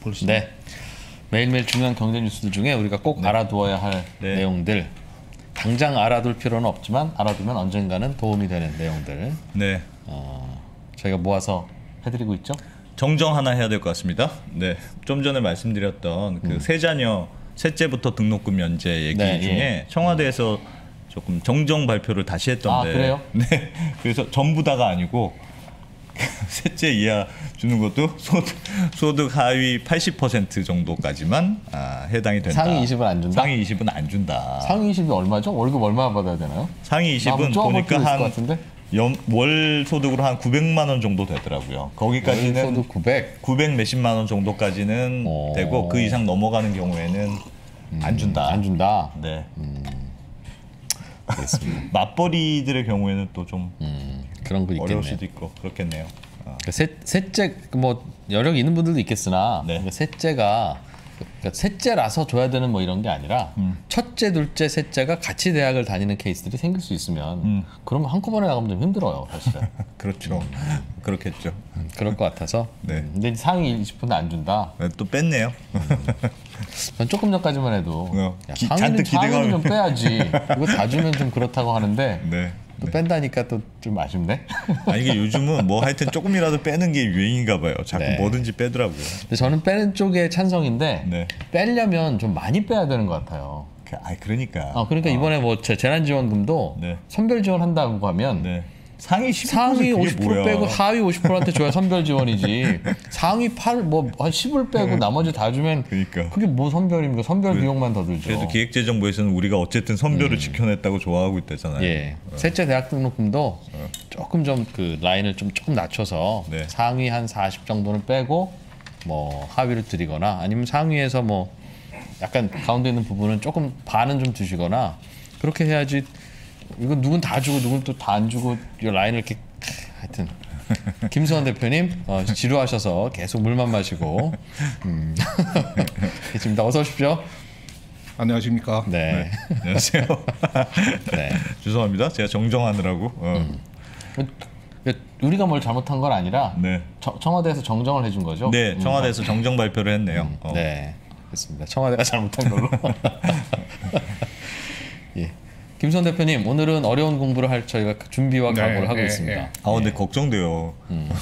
볼수있습니다. 네. 매일매일 중요한 경제 뉴스들 중에 우리가 꼭 알아두어야 할 내용들, 당장 알아둘 필요는 없지만 알아두면 언젠가는 도움이 되는 내용들 저희가 모아서 해드리고 있죠. 정정 하나 해야 될 것 같습니다. 네, 좀 전에 말씀드렸던 그 세자녀 셋째부터 등록금 면제 얘기 중에 청와대에서 조금 정정 발표를 다시 했던데. 그래요? 네, 그래서 전부 다가 아니고 셋째 이하 주는 것도 소득 하위 80% 정도까지만 해당이 된다. 상위 20은 안 준다? 상위 20은 안 준다. 상위 20이 얼마죠? 월급 얼마 받아야 되나요? 상위 20은 보니까 한 월 소득으로 한 900만 원 정도 되더라고요. 거기까지는 소득 900 몇십만 원 정도까지는 되고 그 이상 넘어가는 경우에는 안 준다. 안 준다. 네. 알겠습니다. 맞벌이들의 경우에는 또 좀 그런 거 어려울 있겠네요. 수도 있고 그렇겠네요. 셋째 뭐 여력 있는 분들도 있겠으나 셋째가 셋째라서 줘야 되는 뭐 이런 게 아니라 첫째, 둘째, 셋째가 같이 대학을 다니는 케이스들이 생길 수 있으면 그런 거 한꺼번에 나가면 좀 힘들어요, 사실은. 그렇죠. 그렇겠죠. 그럴 것 같아서. 근데 상위 20%는 안 준다. 또 뺐네요. 전 조금 전까지만 해도 잔뜩 상위는 좀 빼야지. 이거 다 주면 좀 그렇다고 하는데 또 뺀다니까 또 좀 아쉽네. 아니 이게 요즘은 뭐 하여튼 조금이라도 빼는 게 유행인가 봐요. 자꾸 뭐든지 빼더라고요. 근데 저는 빼는 쪽에 찬성인데 빼려면 좀 많이 빼야 되는 것 같아요. 그러니까. 그러니까 이번에 뭐 재난지원금도 선별 지원한다고 하면 상위 50% 빼고 하위 50%한테 줘야 선별 지원이지. 상위 8, 뭐 한 10을 빼고 나머지 다 주면 그게 뭐 선별입니까? 선별 비용만 더 들죠. 그래도 기획재정부에서는 우리가 어쨌든 선별을 지켜냈다고 좋아하고 있다잖아요. 셋째 대학 등록금도 조금 좀 그 라인을 조금 낮춰서 상위 한 40 정도는 빼고 뭐 하위를 드리거나 아니면 상위에서 뭐 약간 가운데 있는 부분은 조금 반은 좀 주시거나 그렇게 해야지. 이건 누군 다 주고 누군 또 다 안 주고 이 라인을 이렇게 하여튼 김수환 대표님 지루하셔서 계속 물만 마시고 계십니다. 어서 오십시오. 안녕하십니까? 네. 안녕하세요. 죄송합니다. 제가 정정하느라고. 우리가 뭘 잘못한 건 아니라 청와대에서 정정을 해준 거죠? 네, 청와대에서 정정 발표를 했네요. 네, 그렇습니다. 청와대가 잘못한 걸로. 김수환 대표님, 오늘은 어려운 공부를 할 저희가 준비와 각오를 하고 있습니다. 근데 걱정돼요.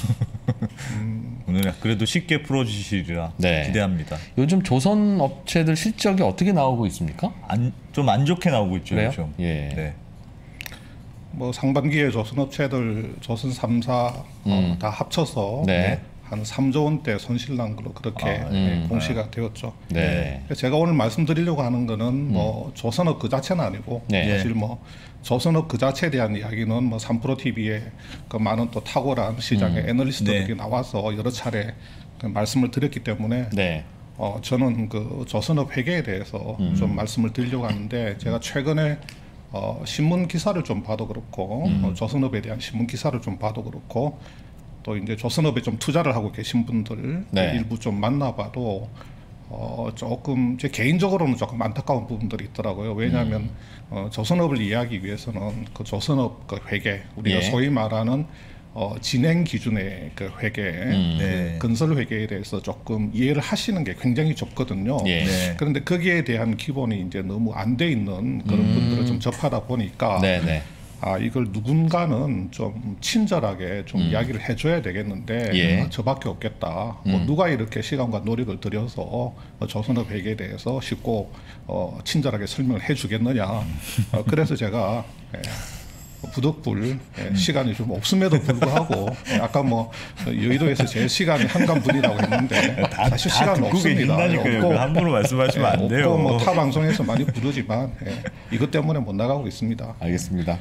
오늘 그래도 쉽게 풀어주시리라 기대합니다. 요즘 조선 업체들 실적이 어떻게 나오고 있습니까? 좀 안 좋게 나오고 있죠. 그래요? 요즘. 뭐 상반기에 조선 업체들 조선 3사 다 합쳐서 한 3조 원대 손실 난 걸로 그렇게 공시가 되었죠. 제가 오늘 말씀드리려고 하는 거는 뭐 조선업 그 자체는 아니고 사실 뭐 조선업 그 자체에 대한 이야기는 뭐 3프로 TV에 그 많은 또 탁월한 시장의 애널리스트들이 나와서 여러 차례 그 말씀을 드렸기 때문에 저는 그 조선업 회계에 대해서 좀 말씀을 드리려고 하는데 제가 최근에 신문 기사를 좀 봐도 그렇고 조선업에 대한 신문 기사를 좀 봐도 그렇고 또 이제 조선업에 좀 투자를 하고 계신 분들 일부 좀 만나봐도 조금 제 개인적으로는 조금 안타까운 부분들이 있더라고요. 왜냐하면 조선업을 이해하기 위해서는 그 조선업 그 회계 우리가 소위 말하는 진행 기준의 그 회계, 그 건설 회계에 대해서 조금 이해를 하시는 게 굉장히 좁거든요. 그런데 거기에 대한 기본이 이제 너무 안 돼 있는 그런 분들을 좀 접하다 보니까 이걸 누군가는 좀 친절하게 좀 이야기를 해줘야 되겠는데 저밖에 없겠다. 뭐 누가 이렇게 시간과 노력을 들여서 조선업 회계에 대해서 쉽고 친절하게 설명을 해주겠느냐. 그래서 제가 부득불 시간이 좀 없음에도 불구하고 아까 뭐 여의도에서 제 시간이 한간분이라고 했는데 사실 시간은 없습니다. 없고 함부로 말씀하시면 안 돼요. 뭐 타 방송에서 많이 부르지만 이것 때문에 못 나가고 있습니다. 알겠습니다.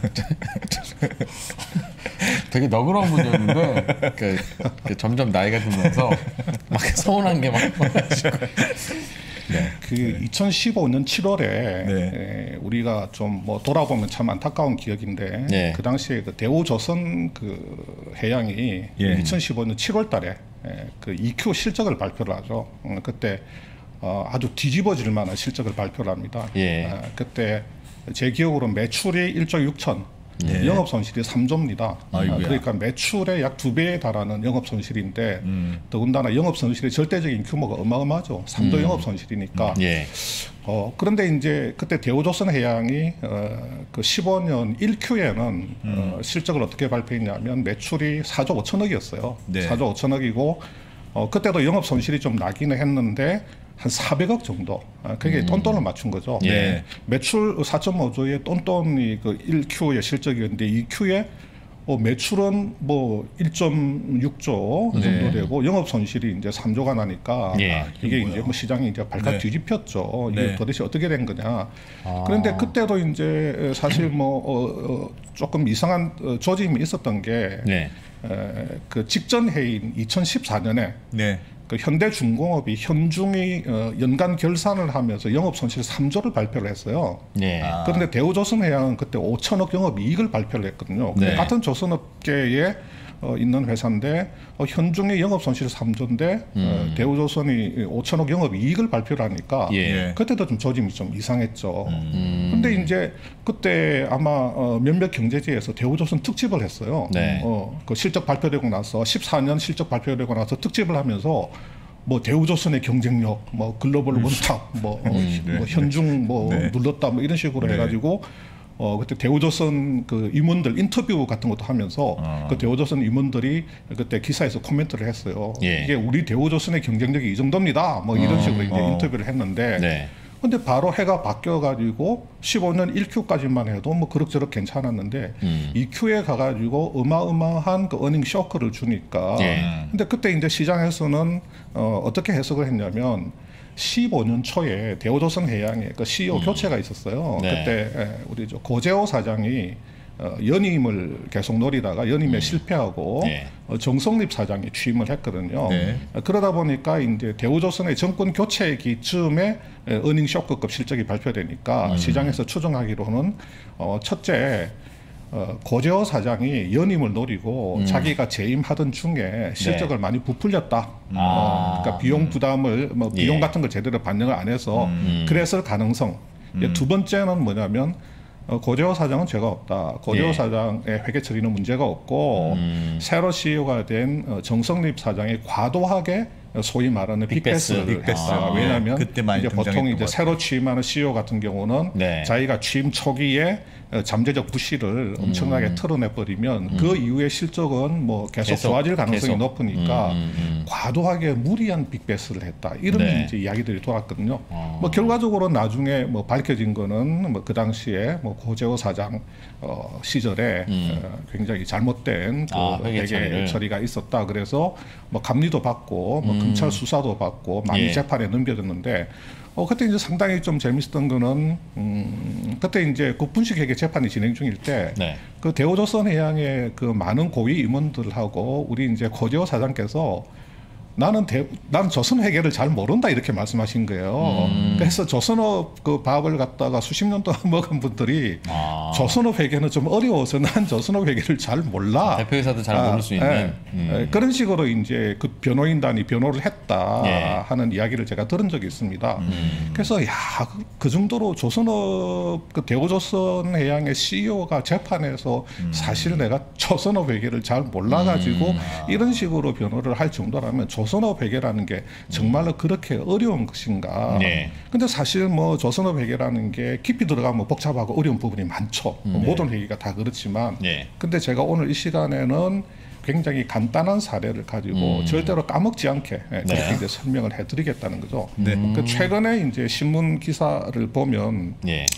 되게 너그러운 분이었는데 점점 나이가 들면서 막 서운한 게 막 많아지고. 그 2015년 7월에 우리가 좀 뭐 돌아보면 참 안타까운 기억인데 그 당시에 그 대우조선 그 해양이 2015년 7월달에 그 EQ 실적을 발표를 하죠. 그때 아주 뒤집어질 만한 실적을 발표를 합니다. 그때 제 기억으로 매출이 1조 6천, 영업 손실이 3조입니다. 그러니까 매출의 약 2배에 달하는 영업 손실인데 더군다나 영업 손실의 절대적인 규모가 어마어마하죠. 3조 영업 손실이니까. 그런데 이제 그때 대우조선해양이 그 15년 1Q에는 실적을 어떻게 발표했냐면 매출이 4조 5천억이었어요. 4조 5천억이고 그때도 영업 손실이 좀 나기는 했는데 한 400억 정도. 그게 똔똔을 맞춘 거죠. 매출 4.5조의 똔똔이 그 1Q의 실적이었는데 2Q에 매출은 뭐 1.6조 정도 되고 영업 손실이 이제 3조가 나니까 이게 이제 뭐 시장이 이제 발칵 뒤집혔죠. 이게 도대체 어떻게 된 거냐. 그런데 그때도 이제 사실 뭐 조금 이상한 조짐이 있었던 게 그 직전 해인 2014년에 그 현대중공업이 현중이 연간 결산을 하면서 영업 손실 3조를 발표를 했어요. 그런데 대우조선해양은 그때 5천억 영업이익을 발표를 했거든요. 같은 조선업계에 있는 회사인데 현중의 영업 손실 3조인데 대우조선이 5천억 영업이익을 발표를 하니까 그때도 좀 조짐이 좀 이상했죠. 근데 이제 그때 아마 몇몇 경제지에서 대우조선 특집을 했어요. 그 실적 발표되고 나서 14년 실적 발표되고 나서 특집을 하면서 뭐 대우조선의 경쟁력, 뭐 글로벌 원탑, 뭐 현중 뭐 눌렀다, 뭐 이런 식으로 해가지고 그때 대우조선 그 임원들 인터뷰 같은 것도 하면서 그 대우조선 임원들이 그때 기사에서 코멘트를 했어요. 이게 우리 대우조선의 경쟁력이 이 정도입니다. 뭐 이런 식으로 이제 인터뷰를 했는데. 근데 바로 해가 바뀌어가지고 15년 1Q까지만 해도 뭐 그럭저럭 괜찮았는데 2Q에 가가지고 어마어마한 그 어닝 쇼크를 주니까. 근데 그때 이제 시장에서는 어떻게 해석을 했냐면 15년 초에 대우조선해양에 그 CEO 교체가 있었어요. 그때 우리 고재호 사장이 연임을 계속 노리다가 연임에 실패하고 정성립 사장이 취임을 했거든요. 그러다 보니까 이제 대우조선의 정권 교체기쯤에 어닝 쇼크급 실적이 발표되니까 시장에서 추정하기로는 첫째 고재호 사장이 연임을 노리고 자기가 재임하던 중에 실적을 많이 부풀렸다. 그러니까 비용 부담을 뭐 비용 같은 걸 제대로 반영을 안 해서 그랬을 가능성. 두 번째는 뭐냐면 고재호 사장은 죄가 없다. 고재호 사장의 회계 처리는 문제가 없고 새로 CEO가 된 정성립 사장이 과도하게 소위 말하는 빅베스를 했어요. 왜냐하면 이제 보통 이제 새로 취임하는 CEO 같은 경우는 자기가 취임 초기에 잠재적 부실을 엄청나게 털어내버리면 그 이후의 실적은 뭐 계속 좋아질 가능성이 높으니까 과도하게 무리한 빅베스를 했다. 이런 이제 이야기들이 돌았거든요. 뭐 결과적으로 나중에 뭐 밝혀진 거는 뭐 그 당시에 뭐 고재호 사장 시절에 굉장히 잘못된 그 회계 처리가 있었다. 그래서 뭐 감리도 받고 뭐 검찰 수사도 받고 많이 재판에 넘겨졌는데 그때 이제 상당히 좀 재밌었던 거는 그때 이제 국분식 회계 재판이 진행 중일 때 그 대우조선해양의 그 많은 고위 임원들하고 우리 이제 고재호 사장께서 나는 조선 회계를 잘 모른다 이렇게 말씀하신 거예요. 그래서 조선업 그 밥을 갖다가 수십 년 동안 먹은 분들이 조선업 회계는 좀 어려워서 난 조선업 회계를 잘 몰라. 대표이사도 잘 모를 수 있는 그런 식으로 이제 그 변호인단이 변호를 했다 하는 이야기를 제가 들은 적이 있습니다. 그래서 그 정도로 조선업 그 대우조선해양의 CEO가 재판에서 사실 내가 조선업 회계를 잘 몰라가지고 이런 식으로 변호를 할 정도라면 조선업 회계라는 게 정말로 그렇게 어려운 것인가. 근데 사실 뭐 조선업 회계라는 게 깊이 들어가면 복잡하고 어려운 부분이 많죠. 모든 회계가 다 그렇지만. 근데 제가 오늘 이 시간에는 굉장히 간단한 사례를 가지고 절대로 까먹지 않게 그렇게 이제 설명을 해드리겠다는 거죠. 그 최근에 이제 신문 기사를 보면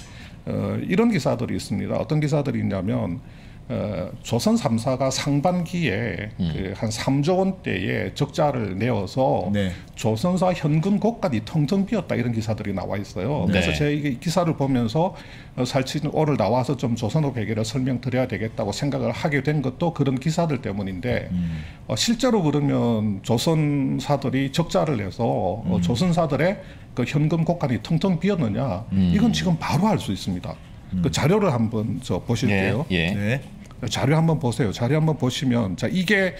이런 기사들이 있습니다. 어떤 기사들이 있냐면 조선 3사가 상반기에 그 한 3조 원대의 적자를 내어서 조선사 현금 곳간이 텅텅 비었다 이런 기사들이 나와 있어요. 그래서 제가 이 기사를 보면서 사실 오늘 나와서 좀 조선업 회계를 설명드려야 되겠다고 생각을 하게 된 것도 그런 기사들 때문인데 실제로 그러면 조선사들이 적자를 내서 조선사들의 그 현금 곳간이 텅텅 비었느냐 이건 지금 바로 알 수 있습니다. 그 자료를 한번 보실게요. 자료 한번 보세요. 자료 한번 보시면 자 이게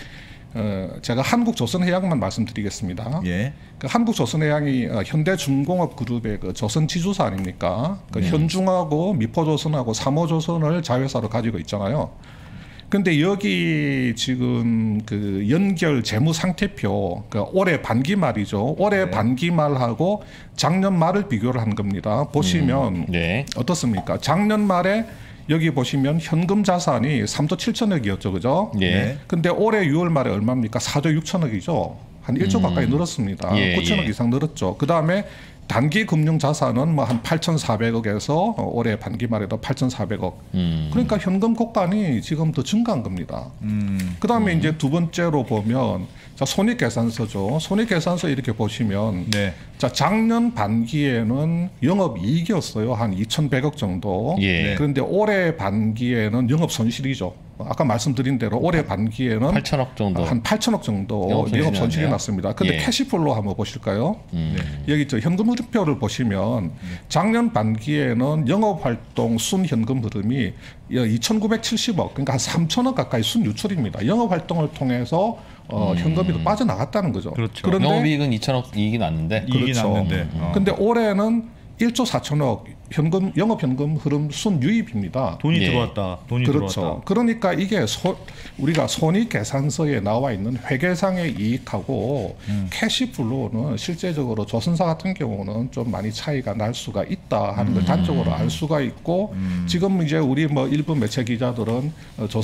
제가 한국조선해양만 말씀드리겠습니다. 예. 그 한국조선해양이 현대중공업그룹의 그 조선지주사 아닙니까? 그 현중하고 미포조선하고 삼호조선을 자회사로 가지고 있잖아요. 근데 여기 지금 그 연결 재무 상태표, 그 올해 반기 말이죠. 올해 반기 말하고 작년 말을 비교를 한 겁니다. 보시면 어떻습니까? 작년 말에 여기 보시면 현금 자산이 3조 7천억이었죠, 그죠? 근데 올해 6월 말에 얼마입니까? 4조 6천억이죠. 한 1조 가까이 늘었습니다. 9천억 이상 늘었죠. 그 다음에 단기 금융 자산은 뭐 한 8,400억에서 올해 반기 말에도 8,400억. 그러니까 현금 곡간이 지금 더 증가한 겁니다. 그다음에 이제 두 번째로 보면 자, 손익계산서죠. 손익계산서 이렇게 보시면 자, 작년 반기에는 영업이익이었어요. 한 2,100억 정도. 그런데 올해 반기에는 영업손실이죠. 아까 말씀드린 대로 올해 반기에는 8천억 정도, 한 8천억 정도 영업 손실이 났습니다. 근데 캐시플로우 한번 보실까요? 여기 저 현금 흐름표를 보시면 작년 반기에는 영업 활동 순현금 흐름이 2,970억, 그러니까 한 3천억 가까이 순유출입니다. 영업 활동을 통해서 현금이 더 빠져나갔다는 거죠. 그렇죠. 그런데 영업이익은 2천억 이익이 났는데, 그렇죠. 근데 올해는 1조 4천억 현금 영업 현금 흐름 순유입입니다. 돈이 들어왔다. 돈이 들어왔다. 그러니까 이게 우리가 손익계산서에 나와 있는 회계상의 이익하고 캐시플로우는 실제적으로 조선사 같은 경우는 좀 많이 차이가 날 수가 있다 하는 걸 단적으로 알 수가 있고 지금 이제 우리 뭐 일부 매체 기자들은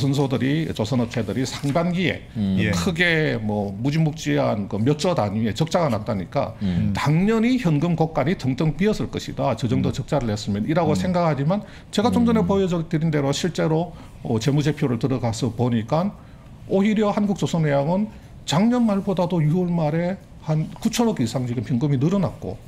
조선업체들이 상반기에 크게 뭐 무지묵지한 그 몇 조 단위의 적자가 났다니까 당연히 현금 곡간이 텅텅 비었을 것이다. 저 정도 적자를 냈으면 이라고 생각하지만 제가 좀 전에 보여드린 대로 실제로 재무제표를 들어가서 보니까 오히려 한국조선해양은 작년 말보다도 6월 말에 한 9천억 이상 지금 현금이 늘어났고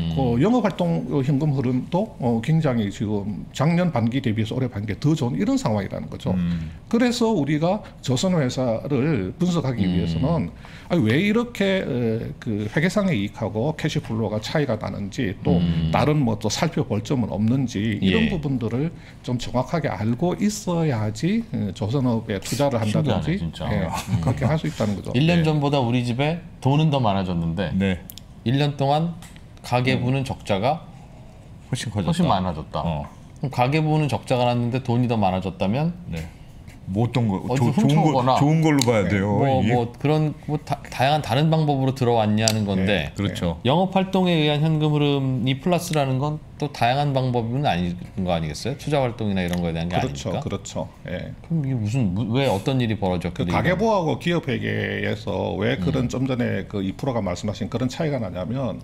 영업활동 현금 흐름도 굉장히 지금 작년 반기 대비해서 올해 반기에 더 좋은 이런 상황이라는 거죠. 그래서 우리가 조선회사를 분석하기 위해서는 왜 이렇게 그 회계상의 이익하고 캐시플로우가 차이가 나는지 또 다른 뭐 또 살펴볼 점은 없는지 이런 부분들을 좀 정확하게 알고 있어야지 조선업에 투자를 한다든지 그렇게 할 수 있다는 거죠. 1년 전보다 우리 집에 돈은 더 많아졌는데 1년 동안 가계부는 적자가 훨씬 많아졌다. 그럼 가계부는 적자가 났는데 돈이 더 많아졌다면 뭐 어떤 거 좋은 걸로 봐야 돼요. 그런 다양한 다른 방법으로 들어왔냐는 건데 그렇죠. 영업 활동에 의한 현금 흐름이 플러스라는 건 또 다양한 방법은 아닌 거 아니겠어요? 투자 활동이나 이런 거에 대한 게 아니니까. 그렇죠. 그럼 이게 왜 어떤 일이 벌어졌길래? 그 가계부하고 기업회계에서 왜 그런 좀 전에 그 2%가 말씀하신 그런 차이가 나냐면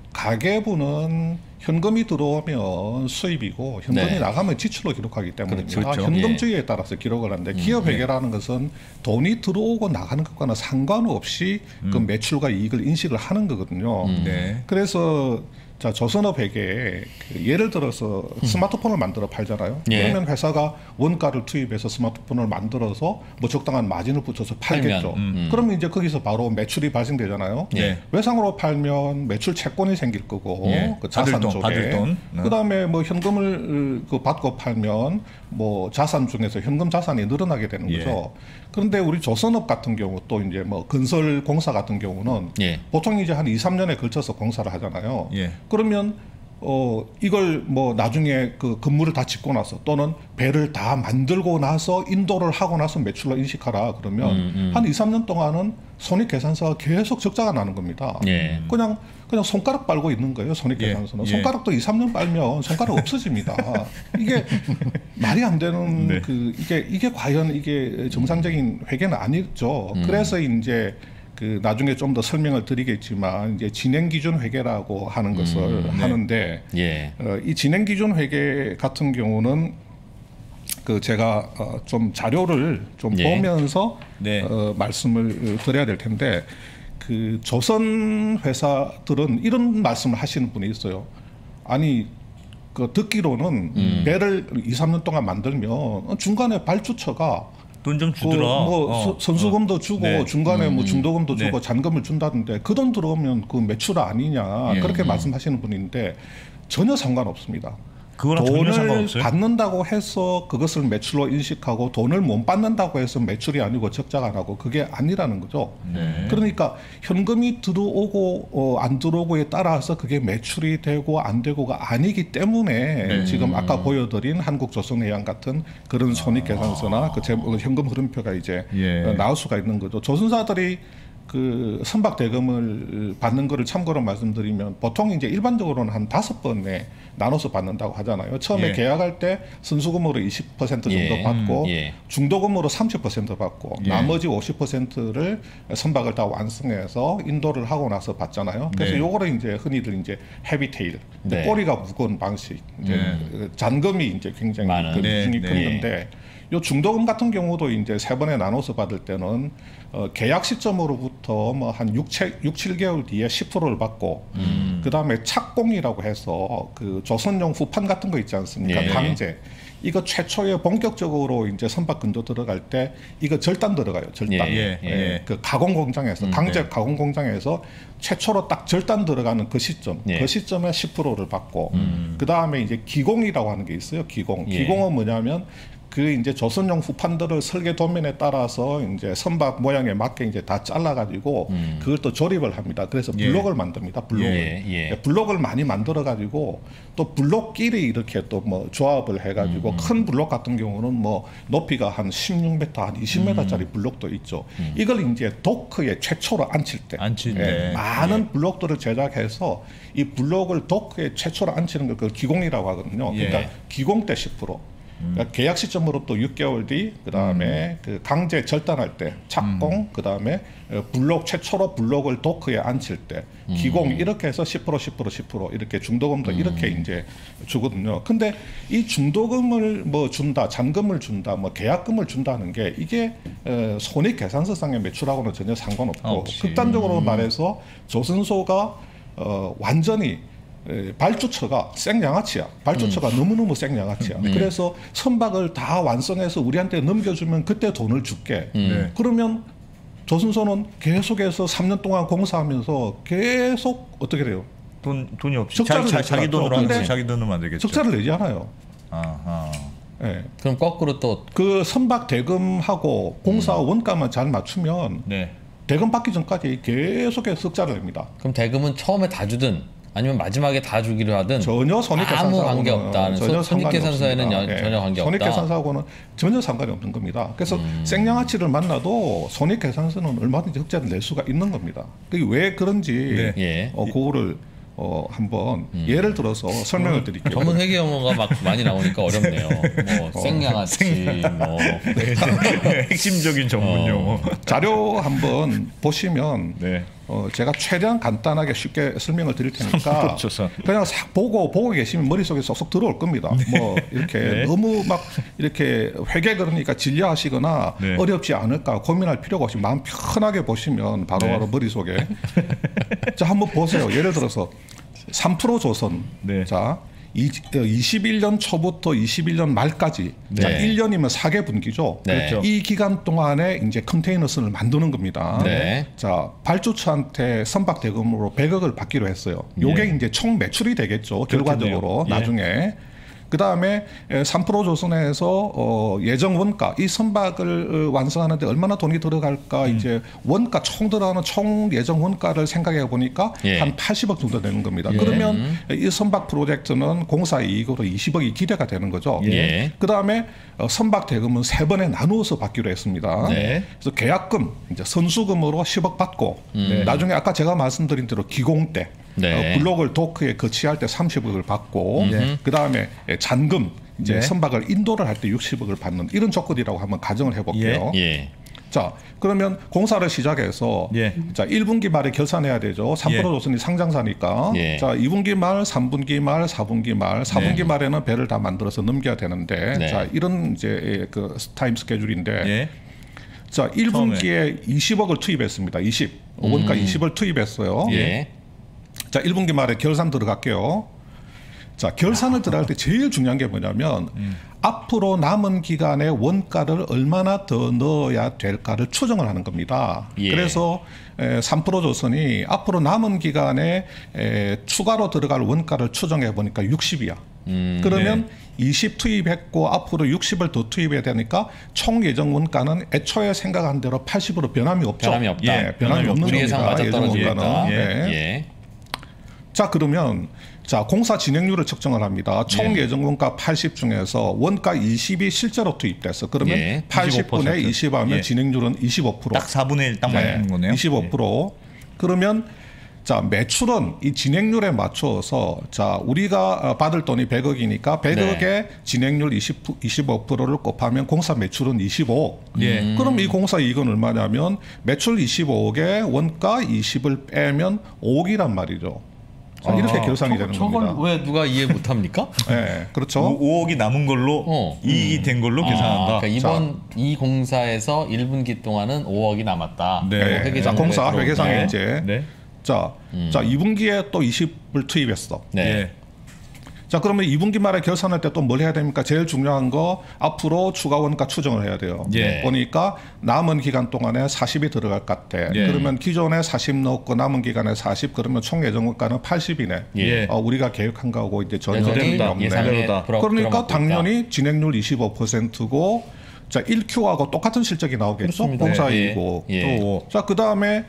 가계부는 현금이 들어오면 수입이고 현금이 나가면 지출로 기록하기 때문입니다. 그렇죠. 현금주의에 따라서 기록을 하는데 기업회계라는 것은 돈이 들어오고 나가는 것과는 상관없이 그 매출과 이익을 인식을 하는 거거든요. 그래서 자, 조선업 회계에 예를 들어서 스마트폰을 만들어 팔잖아요. 그러면 회사가 원가를 투입해서 스마트폰을 만들어서 뭐 적당한 마진을 붙여서 팔겠죠. 그러면 이제 거기서 바로 매출이 발생되잖아요. 외상으로 팔면 매출 채권이 생길 거고 그 자산 쪽에. 그다음에 뭐 현금을 받고 팔면 뭐 자산 중에서 현금 자산이 늘어나게 되는 거죠. 그런데 우리 조선업 같은 경우 또 이제 뭐 건설 공사 같은 경우는 보통 이제 한 2, 3년에 걸쳐서 공사를 하잖아요. 그러면 이걸 뭐 나중에 그 건물을 다 짓고 나서 또는 배를 다 만들고 나서 인도를 하고 나서 매출로 인식하라 그러면 한 2, 3년 동안은 손익계산서가 계속 적자가 나는 겁니다. 그냥 손가락 빨고 있는 거예요. 손익계산서는. 손가락도 2, 3년 빨면 손가락 없어집니다. 이게 말이 안 되는 이게 과연 이게 정상적인 회계는 아니죠. 그래서 이제 그 나중에 좀 더 설명을 드리겠지만 이제 진행기준 회계라고 하는 것을 하는데 이 진행기준 회계 같은 경우는 그 제가 좀 자료를 좀 보면서 말씀을 드려야 될 텐데 그 조선 회사들은 이런 말씀을 하시는 분이 있어요. 아니 그 듣기로는 배를 2, 3년 동안 만들면 중간에 발주처가 돈 좀 주더라. 선수금도 주고 중간에 뭐 중도금도 주고 잔금을 준다던데 그 돈 들어오면 그 매출 아니냐 그렇게 말씀하시는 분인데 전혀 상관없습니다. 그거랑 전혀 돈을 상관없어요? 받는다고 해서 그것을 매출로 인식하고 돈을 못 받는다고 해서 매출이 아니고 적자가 나고 그게 아니라는 거죠. 그러니까 현금이 들어오고 안 들어오고에 따라서 그게 매출이 되고 안 되고가 아니기 때문에 지금 아까 보여드린 한국조선해양 같은 그런 손익계산서나 그 현금 흐름표가 이제 나올 수가 있는 거죠. 조선사들이 그 선박 대금을 받는 거를 참고로 말씀드리면 보통 이제 일반적으로는 한 5번에 나눠서 받는다고 하잖아요. 처음에 계약할 때 선수금으로 20% 정도 받고 중도금으로 30% 받고 나머지 50%를 선박을 다 완성해서 인도를 하고 나서 받잖아요. 그래서 요거를 이제 흔히들 이제 헤비테일, 꼬리가 무거운 방식, 이제 잔금이 이제 굉장히 비중이 큰 건데. 요 중도금 같은 경우도 이제 3번에 나눠서 받을 때는 계약 시점으로부터 뭐 한 6, 7개월 뒤에 10%를 받고 그다음에 착공이라고 해서 그 조선용 후판 같은 거 있지 않습니까? 강제. 이거 최초에 본격적으로 이제 선박 근도 들어갈 때 이거 절단 들어가요. 절단. 그 가공 공장에서 강제 가공 공장에서 최초로 딱 절단 들어가는 그 시점. 그 시점에 10%를 받고 그다음에 이제 기공이라고 하는 게 있어요. 기공. 기공은 뭐냐면 그 이제 조선용 후판들을 설계 도면에 따라서 이제 선박 모양에 맞게 이제 다 잘라가지고 그걸 또 조립을 합니다. 그래서 블록을 만듭니다. 블록을. 블록을 많이 만들어가지고 또 블록끼리 이렇게 또 뭐 조합을 해가지고 큰 블록 같은 경우는 뭐 높이가 한 16m, 한 20m짜리 블록도 있죠. 이걸 이제 도크에 최초로 앉힐 때 많은 블록들을 제작해서 이 블록을 도크에 최초로 앉히는 걸 그걸 기공이라고 하거든요. 그러니까 기공 때 10%. 그러니까 계약 시점으로 또 6개월 뒤, 그 다음에 그 강제 절단할 때 착공, 그 다음에 블록 최초로 블록을 도크에 앉힐 때 기공 이렇게 해서 10% 이렇게 중도금도 이렇게 이제 주거든요. 근데 이 중도금을 뭐 준다, 잔금을 준다, 뭐 계약금을 준다는 게 이게 손익계산서상의 매출하고는 전혀 상관없고 극단적으로 말해서 조선소가 완전히 발주처가 생양아치야. 발주처가 너무너무 생양아치야. 그래서 선박을 다 완성해서 우리한테 넘겨주면 그때 돈을 줄게. 그러면 조선소는 계속해서 3년 동안 공사하면서 계속 어떻게 돼요? 돈이 없이 자기 돈으로 하는데 자기 돈으로 안 되겠죠. 적자를 내지 않아요. 그럼 거꾸로 또 그 선박 대금하고 공사 원가만 잘 맞추면 대금 받기 전까지 계속해서 적자를 냅니다. 그럼 대금은 처음에 다 주든 아니면 마지막에 다 주기로 하든 전혀 아무 관계 없다. 손익계산서에는 전혀 관계 없다. 손익계산서하고는 전혀 상관이 없는 겁니다. 그래서 생양아치를 만나도 손익계산서는 얼마든지 흑자를 낼 수가 있는 겁니다. 그게 왜 그런지 그거를 한번 예를 들어서 설명을 드릴게요. 전문 회계 용어가 막 많이 나오니까 어렵네요. 뭐 생양아치, 뭐 핵심적인 전문 용어. 자료 한번 보시면 제가 최대한 간단하게 쉽게 설명을 드릴 테니까 그냥 싹 보고 계시면 머릿속에 쏙쏙 들어올 겁니다. 뭐 이렇게 너무 막 이렇게 회계 그러니까 진리하시거나 어렵지 않을까 고민할 필요가 없이 마음 편하게 보시면 바로바로 머릿속에 자 한번 보세요. 예를 들어서 3% 조선 자 21년 초부터 21년 말까지 자, 1년이면 4개 분기죠. 이 기간 동안에 이제 컨테이너선을 만드는 겁니다. 자, 발주처한테 선박 대금으로 100억을 받기로 했어요. 요게 이제 총 매출이 되겠죠. 결과적으로 나중에. 그 다음에 3% 조선에서 예정 원가 이 선박을 완성하는데 얼마나 돈이 들어갈까 이제 원가 총 들어가는 총 예정 원가를 생각해 보니까 한 80억 정도 되는 겁니다. 그러면 이 선박 프로젝트는 공사 이익으로 20억이 기대가 되는 거죠. 그 다음에 선박 대금은 3번에 나누어서 받기로 했습니다. 그래서 계약금 이제 선수금으로 10억 받고 나중에 아까 제가 말씀드린 대로 기공 때 블록을 도크에 거치할 때 30억을 받고 그 다음에 잔금 이제 선박을 인도를 할 때 60억을 받는 이런 조건이라고 한번 가정을 해볼게요. 자 그러면 공사를 시작해서 자 1분기 말에 결산해야 되죠. 3% 조선이 상장사니까 자 2분기 말, 3분기 말, 4분기 말, 4분기 말에는 배를 다 만들어서 넘겨야 되는데 자 이런 이제 그 타임 스케줄인데 자 1분기에 20억을 투입했습니다. 원가 20을 투입했어요. 자 1분기 말에 결산 들어갈게요. 자 결산을 들어갈 때 제일 중요한 게 뭐냐면 앞으로 남은 기간에 원가를 얼마나 더 넣어야 될까를 추정을 하는 겁니다. 그래서 3% 조선이 앞으로 남은 기간에 추가로 들어갈 원가를 추정해 보니까 60이야. 그러면 20 투입했고 앞으로 60을 더 투입해야 되니까 총 예정 원가는 애초에 생각한 대로 80으로 변함이 없죠. 변함이 없다. 예, 변함이 없는 우리 예상 겁니다. 맞아 떨어지겠다. 예. 자, 그러면 자, 공사 진행률을 측정을 합니다. 총 예정 원가 80 중에서 원가 20이 실제로 투입돼서 그러면 80분의 20 하면 진행률은 25%. 딱 4분의 1 딱 맞는 거네요. 25%. 그러면 자, 매출은 이 진행률에 맞춰서 자, 우리가 받을 돈이 100억이니까 100억에 진행률 25%를 곱하면 공사 매출은 25억. 그럼 이 공사 이익은 얼마냐면 매출 25억에 원가 20을 빼면 5억이란 말이죠. 이렇게 결산이 되는 겁니다. 저건 왜 누가 이해 못합니까? 네, 그렇죠. 5억이 남은 걸로 이익이 된 걸로 계산한다. 그러니까 이번 이 공사에서 1분기 동안은 5억이 남았다. 네. 자, 공사 회계상에 이제 자, 2분기에 또 20을 투입했어. 자, 그러면 2분기 말에 결산할 때 또 뭘 해야 됩니까? 제일 중요한 거 앞으로 추가 원가 추정을 해야 돼요. 보니까 남은 기간 동안에 40이 들어갈 것 같아. 그러면 기존에 40 넣고 남은 기간에 40 그러면 총 예정 원가는 80이네. 우리가 계획한 거하고 이제 전혀 다름이 없네. 그러니까 당연히 진행률 25%고 자, 1Q하고 똑같은 실적이 나오겠죠. 공사이고 자, 그다음에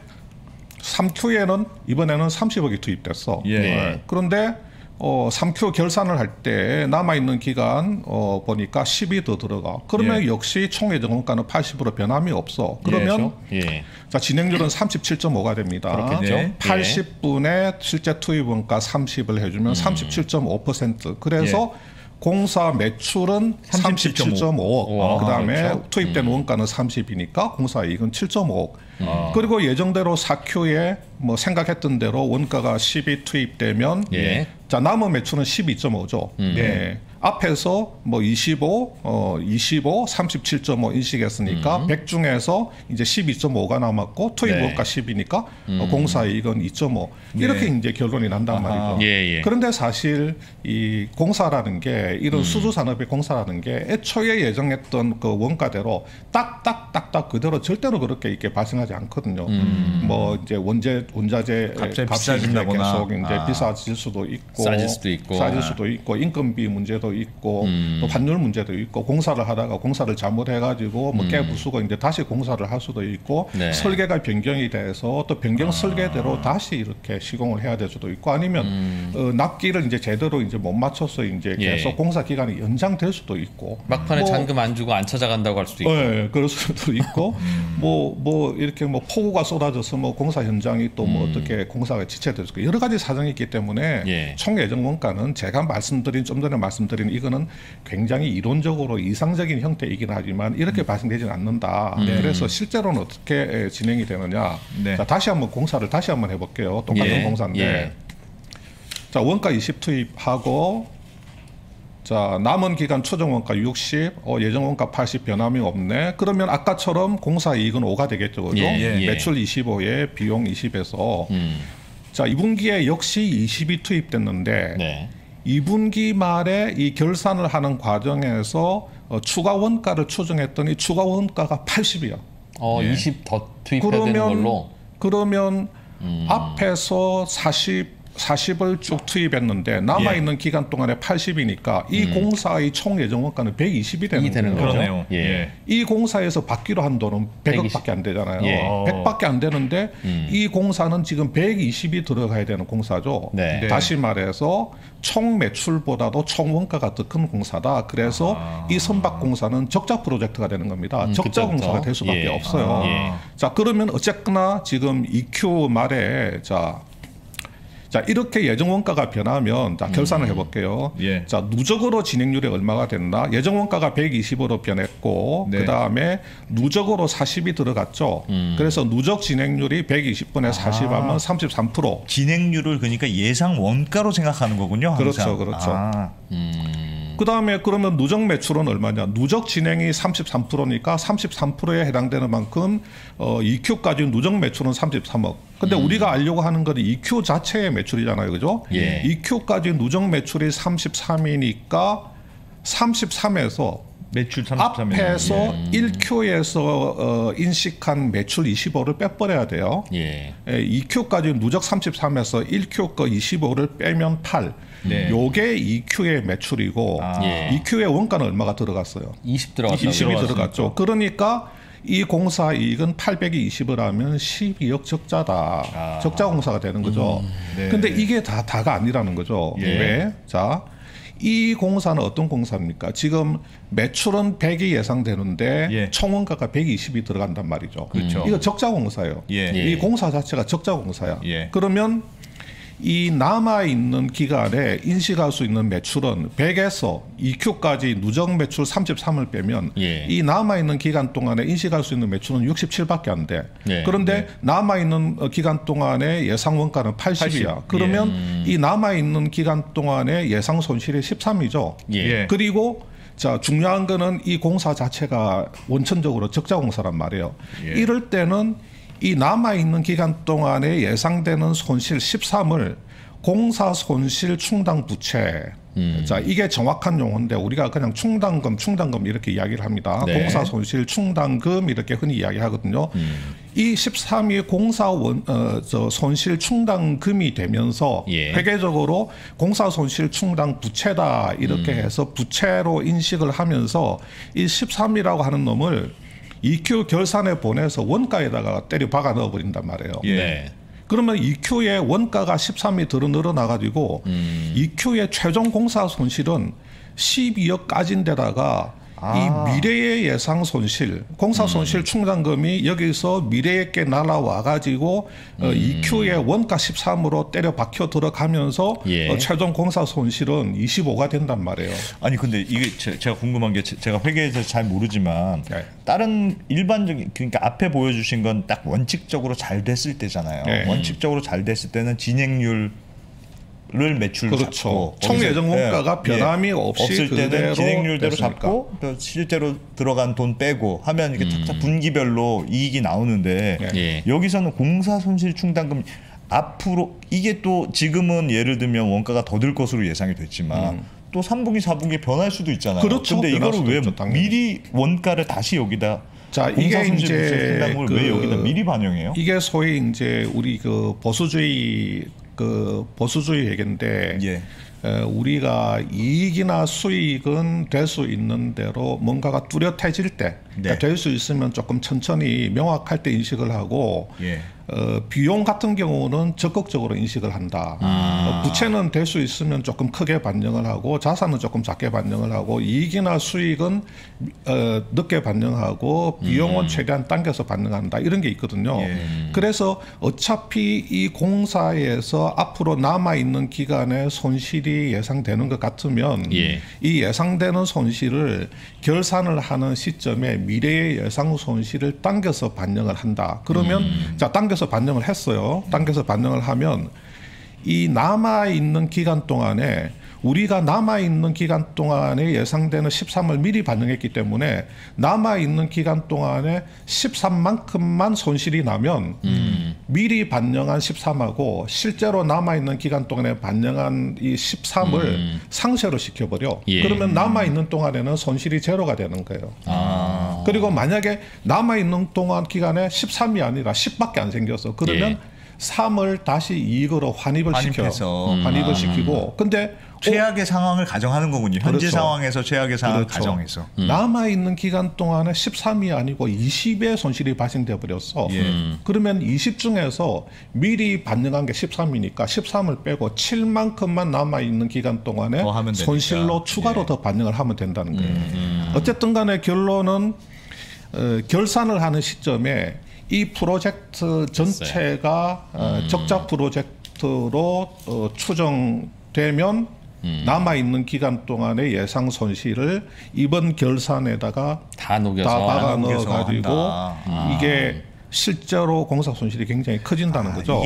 3Q에는 이번에는 30억이 투입됐어. 그런데 3Q 결산을 할 때 남아있는 기간 보니까 10이 더 들어가. 그러면 역시 총 예정 원가는 80으로 변함이 없어. 그러면 자, 진행률은 37.5가 됩니다. 그렇겠죠. 80분의 실제 투입 원가 30을 해주면 37.5%. 그래서 공사 매출은 37.5억. 그다음에 투입된 원가는 30이니까 공사 이익은 7.5억. 그리고 예정대로 4Q에 뭐 생각했던 대로 원가가 10이 투입되면 자, 남은 매출은 12.5죠. 앞에서 뭐 25, 37.5 인식했으니까 100 중에서 이제 12.5가 남았고 투입 원가 10이니까 공사 이익은 2.5 이렇게 이제 결론이 난단 말이죠. 그런데 사실 이 공사라는 게 이런 수주 산업의 공사라는 게 애초에 예정했던 그 원가대로 딱딱딱딱 그대로 절대로 그렇게 이렇게 발생하지 않거든요. 뭐 이제 원자재 값이 계속 이제 비싸질 수도 있고 싸질 수도 있고 인건비 문제도 있고 또 환율 문제도 있고 공사를 하다가 공사를 잘못해가지고 뭐 깨부수고 이제 다시 공사를 할 수도 있고 설계가 변경이 돼서 또 변경 설계대로 다시 이렇게 시공을 해야 될 수도 있고 아니면 납기를 이제 제대로 이제 못 맞춰서 이제 계속 공사 기간이 연장될 수도 있고 막판에 잔금 안 주고 안 찾아간다고 할 수도 있고 그럴 수도 있고 뭐 이렇게 뭐 폭우가 쏟아져서 뭐 공사 현장이 또 뭐 어떻게 공사가 지체될 수 있고 여러 가지 사정이 있기 때문에 총 예정 원가는 제가 좀 전에 말씀드린 이거는 굉장히 이론적으로 이상적인 형태이긴 하지만 이렇게 발생되지는 않는다. 그래서 실제로는 어떻게 진행이 되느냐. 자, 다시 한번 공사를 다시 한번 해볼게요. 똑같은 공사인데 자, 원가 20 투입하고 자, 남은 기간 추정 원가 60, 예정 원가 80 변함이 없네. 그러면 아까처럼 공사 이익은 5가 되겠죠. 그죠? 매출 25에 비용 20에서 자, 2분기에 역시 20이 투입됐는데 2분기 말에 이 결산을 하는 과정에서 추가 원가를 추정했더니 추가 원가가 80이야. 20 더 투입해야 되는 걸로. 그러면 앞에서 40을 쭉 투입했는데 남아있는 기간 동안에 80이니까 이 공사의 총 예정 원가는 120이 되는 거죠. 이 공사에서 받기로 한 돈은 100억밖에 안 되잖아요. 100밖에 안 되는데 이 공사는 지금 120이 들어가야 되는 공사죠. 다시 말해서 총 매출보다도 총 원가가 더 큰 공사다. 그래서 이 선박 공사는 적자 프로젝트가 되는 겁니다. 적자 공사가 될 수밖에 없어요. 자, 그러면 어쨌거나 지금 2Q 말에 자, 이렇게 예정 원가가 변하면 자, 결산을 해볼게요. 자, 누적으로 진행률이 얼마가 됐나? 예정 원가가 120으로 변했고 그다음에 누적으로 40이 들어갔죠. 그래서 누적 진행률이 120분의 40하면 33%. 진행률을 그러니까 예상 원가로 생각하는 거군요. 항상. 그렇죠. 그다음에 그러면 누적 매출은 얼마냐? 누적 진행이 33%니까 33%에 해당되는 만큼 2Q까지 누적 매출은 33억. 근데 우리가 알려고 하는 건 2Q 자체의 매출이잖아요. 그죠? 2Q까지 누적 매출이 33이니까 33에서 매출 33명. 앞에서 1Q에서 인식한 매출 25를 빼버려야 돼요. 2Q까지 누적 33에서 1Q 거 25를 빼면 8. 요게 2Q의 매출이고 2Q의 원가는 얼마가 들어갔어요? 20 들어갔다고. 20이 들어갔죠. 그러니까 이 공사 이익은 820을 하면 12억 적자다. 적자 공사가 되는 거죠. 근데 이게 다가 아니라는 거죠. 왜? 자, 이 공사는 어떤 공사입니까? 지금 매출은 100이 예상되는데 총원가가 120이 들어간단 말이죠. 그렇죠. 이거 적자 공사예요. 이 공사 자체가 적자 공사야. 그러면 이 남아있는 기간에 인식할 수 있는 매출은 100에서 2Q까지 누적 매출 33을 빼면 이 남아있는 기간 동안에 인식할 수 있는 매출은 67밖에 안 돼. 그런데 남아있는 기간 동안에 예상 원가는 80이야. 그러면 이 남아있는 기간 동안에 예상 손실이 13이죠. 그리고 자, 중요한 거는 이 공사 자체가 원천적으로 적자 공사란 말이에요. 이럴 때는 이 남아있는 기간 동안에 예상되는 손실 13을 공사 손실 충당 부채. 자, 이게 정확한 용어인데 우리가 그냥 충당금 이렇게 이야기를 합니다. 공사 손실 충당금 이렇게 흔히 이야기하거든요. 이 13이 공사 손실 충당금이 되면서 회계적으로 공사 손실 충당 부채다 이렇게 해서 부채로 인식을 하면서 이 13이라고 하는 놈을 EQ 결산에 보내서 원가에다가 때려 박아 넣어버린단 말이에요. 그러면 EQ의 원가가 13이 더 늘어나가지고 EQ의 최종 공사 손실은 12억까지인 데다가 이 미래의 예상 손실, 공사 손실 충당금이 여기서 미래에게 날아와가지고 EQ의 원가 13으로 때려 박혀 들어가면서 최종 공사 손실은 25가 된단 말이에요. 아니 근데 이게 제가 궁금한 게 제가 회계에서 잘 모르지만 다른 일반적인 그러니까 앞에 보여주신 건 딱 원칙적으로 잘 됐을 때잖아요. 원칙적으로 잘 됐을 때는 진행률 를 매출 그렇죠. 총 예정 원가가 변함이 없이 없을 때는 진행률대로 잡고 실제로 들어간 돈 빼고 하면 이게 탁탁 분기별로 이익이 나오는데 여기서는 공사 손실 충당금 앞으로 이게 또 지금은 예를 들면 원가가 더 들 것으로 예상이 됐지만 또 3분기 4분기 변할 수도 있잖아요. 그렇죠. 근데 이거를 왜 미리 원가를 다시 여기다 자, 이게 이제 왜 여기다 미리 반영해요? 이게 소위 이제 우리 그 보수주의 얘기인데 우리가 이익이나 수익은 될 수 있는 대로 뭔가가 뚜렷해질 때 그러니까 될 수 있으면 조금 천천히 명확할 때 인식을 하고 비용 같은 경우는 적극적으로 인식을 한다. 부채는 될 수 있으면 조금 크게 반영을 하고 자산은 조금 작게 반영을 하고 이익이나 수익은 늦게 반영하고 비용은 최대한 당겨서 반영한다. 이런 게 있거든요. 그래서 어차피 이 공사에서 앞으로 남아있는 기간에 손실이 예상되는 것 같으면 이 예상되는 손실을 결산을 하는 시점에 미래의 예상 손실을 당겨서 반영을 한다. 그러면 자, 당겨서 반영을 했어요. 당겨서 반영을 하면 이 남아있는 기간 동안에 우리가 남아있는 기간 동안에 예상되는 13을 미리 반영했기 때문에 남아있는 기간 동안에 13만큼만 손실이 나면 미리 반영한 13하고 실제로 남아있는 기간 동안에 반영한 이 13을 상쇄로 시켜버려. 그러면 남아있는 동안에는 손실이 제로가 되는 거예요. 그리고 만약에 남아있는 동안 기간에 13이 아니라 10밖에 안 생겼어. 그러면 3을 다시 이익으로 환입을 시키고 근데 최악의 상황을 가정하는 거군요. 현재 그렇죠. 상황에서 최악의 상황을 가정해서 남아있는 기간 동안에 13이 아니고 20의 손실이 발생돼 버렸어. 그러면 20 중에서 미리 반영한 게 13이니까 13을 빼고 7만큼만 남아있는 기간 동안에 손실로 추가로 더 반영을 하면 된다는 거예요. 어쨌든 간에 결론은 결산을 하는 시점에 이 프로젝트 전체가 적자 프로젝트로 추정되면 남아있는 기간 동안의 예상 손실을 이번 결산에다가 다 녹여서 박아 넣어가지고 이게 실제로 공사 손실이 굉장히 커진다는 거죠.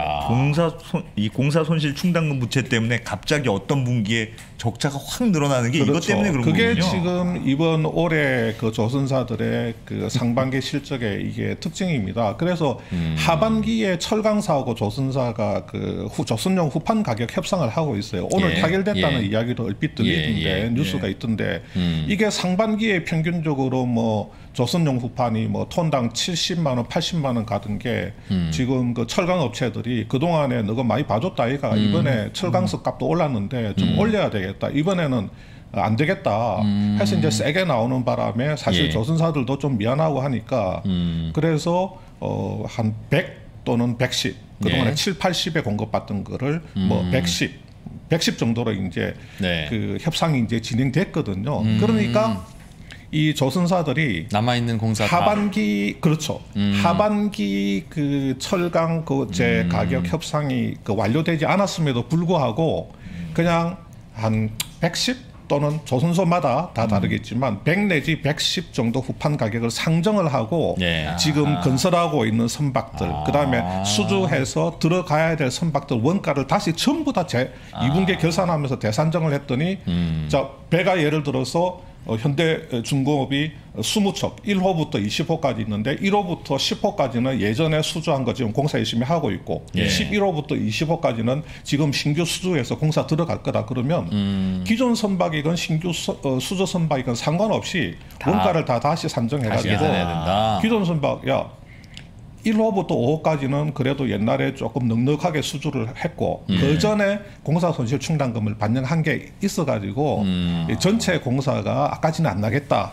이게 공사 손실 충당금 부채 때문에 갑자기 어떤 분기에 적자가 확 늘어나는 게 그렇죠. 이것 때문에 그런 거군요. 그게 지금 이번 올해 그 조선사들의 그 상반기 실적의 이게 특징입니다. 그래서 하반기에 철강사하고 조선사가 그 조선용 후판 가격 협상을 하고 있어요. 오늘 타결됐다는 이야기도 얼핏 들리는데 뉴스가 있던데 이게 상반기에 평균적으로 뭐 조선용 후판이 뭐 톤당 70만 원, 80만 원 가던 게 지금 그 철강 업체들이 그 동안에 너가 많이 봐줬다 아이가 이번에 철강석 값도 올랐는데 좀 올려야 되겠다. 이번에는 안 되겠다. 해서 이제 세게 나오는 바람에 사실 조선사들도 좀 미안하고 하니까 그래서 한 100 또는 110 그동안에 7, 80에 공급받던 거를 뭐 110 정도로 이제 그 협상이 이제 진행됐거든요. 그러니까 이 조선사들이 남아 있는 공사 하반기 그렇죠. 하반기 그 철강 그 가격 협상이 그 완료되지 않았음에도 불구하고 그냥 한 110 또는 조선소마다 다 다르겠지만 100 내지 110 정도 후판 가격을 상정을 하고 지금 건설하고 있는 선박들 그다음에 수주해서 들어가야 될 선박들 원가를 다시 전부 다 2분기 결산하면서 대산정을 했더니 자 배가 예를 들어서 현대중공업이 20척 1호부터 20호까지 있는데 1호부터 10호까지는 예전에 수주한 거 지금 공사 열심히 하고 있고 11호부터 20호까지는 지금 신규 수주해서 공사 들어갈 거다 그러면 기존 선박이건 신규 수주 선박이건 상관없이 원가를 다시 산정해가지고 기존 선박 1호부터 5호까지는 그래도 옛날에 조금 넉넉하게 수주를 했고 그 전에 공사 손실 충당금을 반영한 게 있어가지고 전체 공사가 아까지는 안 나겠다.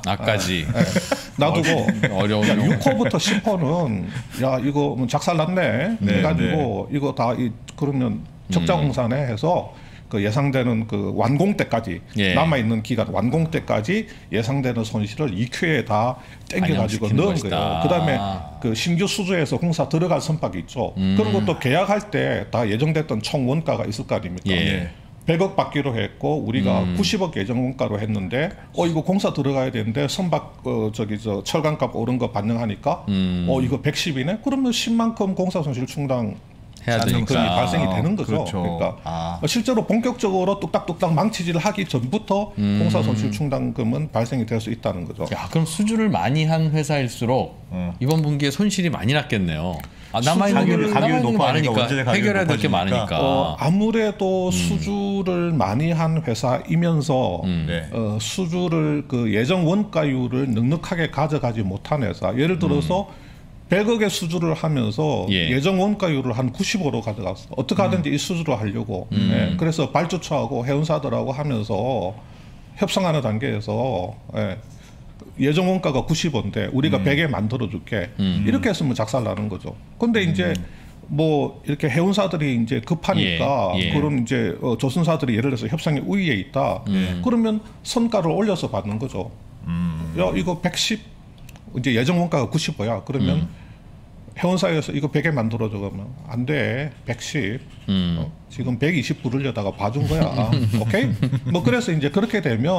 놔두고 어려운 6호부터 10호는 야 이거 작살났네 해가지고 이거 다 그러면 적자 공사네 해서 그 예상되는 그 완공 때까지 남아 있는 기간 완공 때까지 예상되는 손실을 EQ에 다 땡겨가지고 넣은 거예요. 그다음에 그 신규 수주에서 공사 들어갈 선박이 있죠. 그런 것도 계약할 때 다 예정됐던 총 원가가 있을 거 아닙니까? 100억 받기로 했고 우리가 90억 예정 원가로 했는데 이거 공사 들어가야 되는데 선박 철강값 오른 거 반영하니까 이거 110이네? 그러면 10만큼 공사 손실 충당 해야 되니까 발생이 되는 거죠. 그렇죠. 그러니까 실제로 본격적으로 뚝딱뚝딱 망치질을 하기 전부터 공사 손실 충당금은 발생이 될 수 있다는 거죠. 야, 그럼 수주를 많이 한 회사일수록 이번 분기에 손실이 많이 났겠네요. 남아있는 가격이 많으니까 해결해야 될 게 많으니까. 아무래도 수주를 많이 한 회사이면서 수주를 그 예정 원가율을 넉넉하게 가져가지 못한 회사. 예를 들어서 100억의 수주를 하면서 예정 원가율을 한 95로 가져갔어. 어떻게 하든지 이 수주를 하려고. 그래서 발주처하고 해운사들하고 하면서 협상하는 단계에서 예정 원가가 90원인데 우리가 100에 만들어줄게. 이렇게 했으면 작살나는 거죠. 근데 이제 뭐 이렇게 해운사들이 이제 급하니까 그럼 이제 조선사들이 예를 들어서 협상의 우위에 있다. 그러면 선가를 올려서 받는 거죠. 야 이거 110 이제 예정 원가가 95야. 그러면 해운사에서 이거 100에 만들어줘 그러면 안 돼. 110. 지금 120 부르려다가 봐준 거야. 오케이? 뭐 그래서 이제 그렇게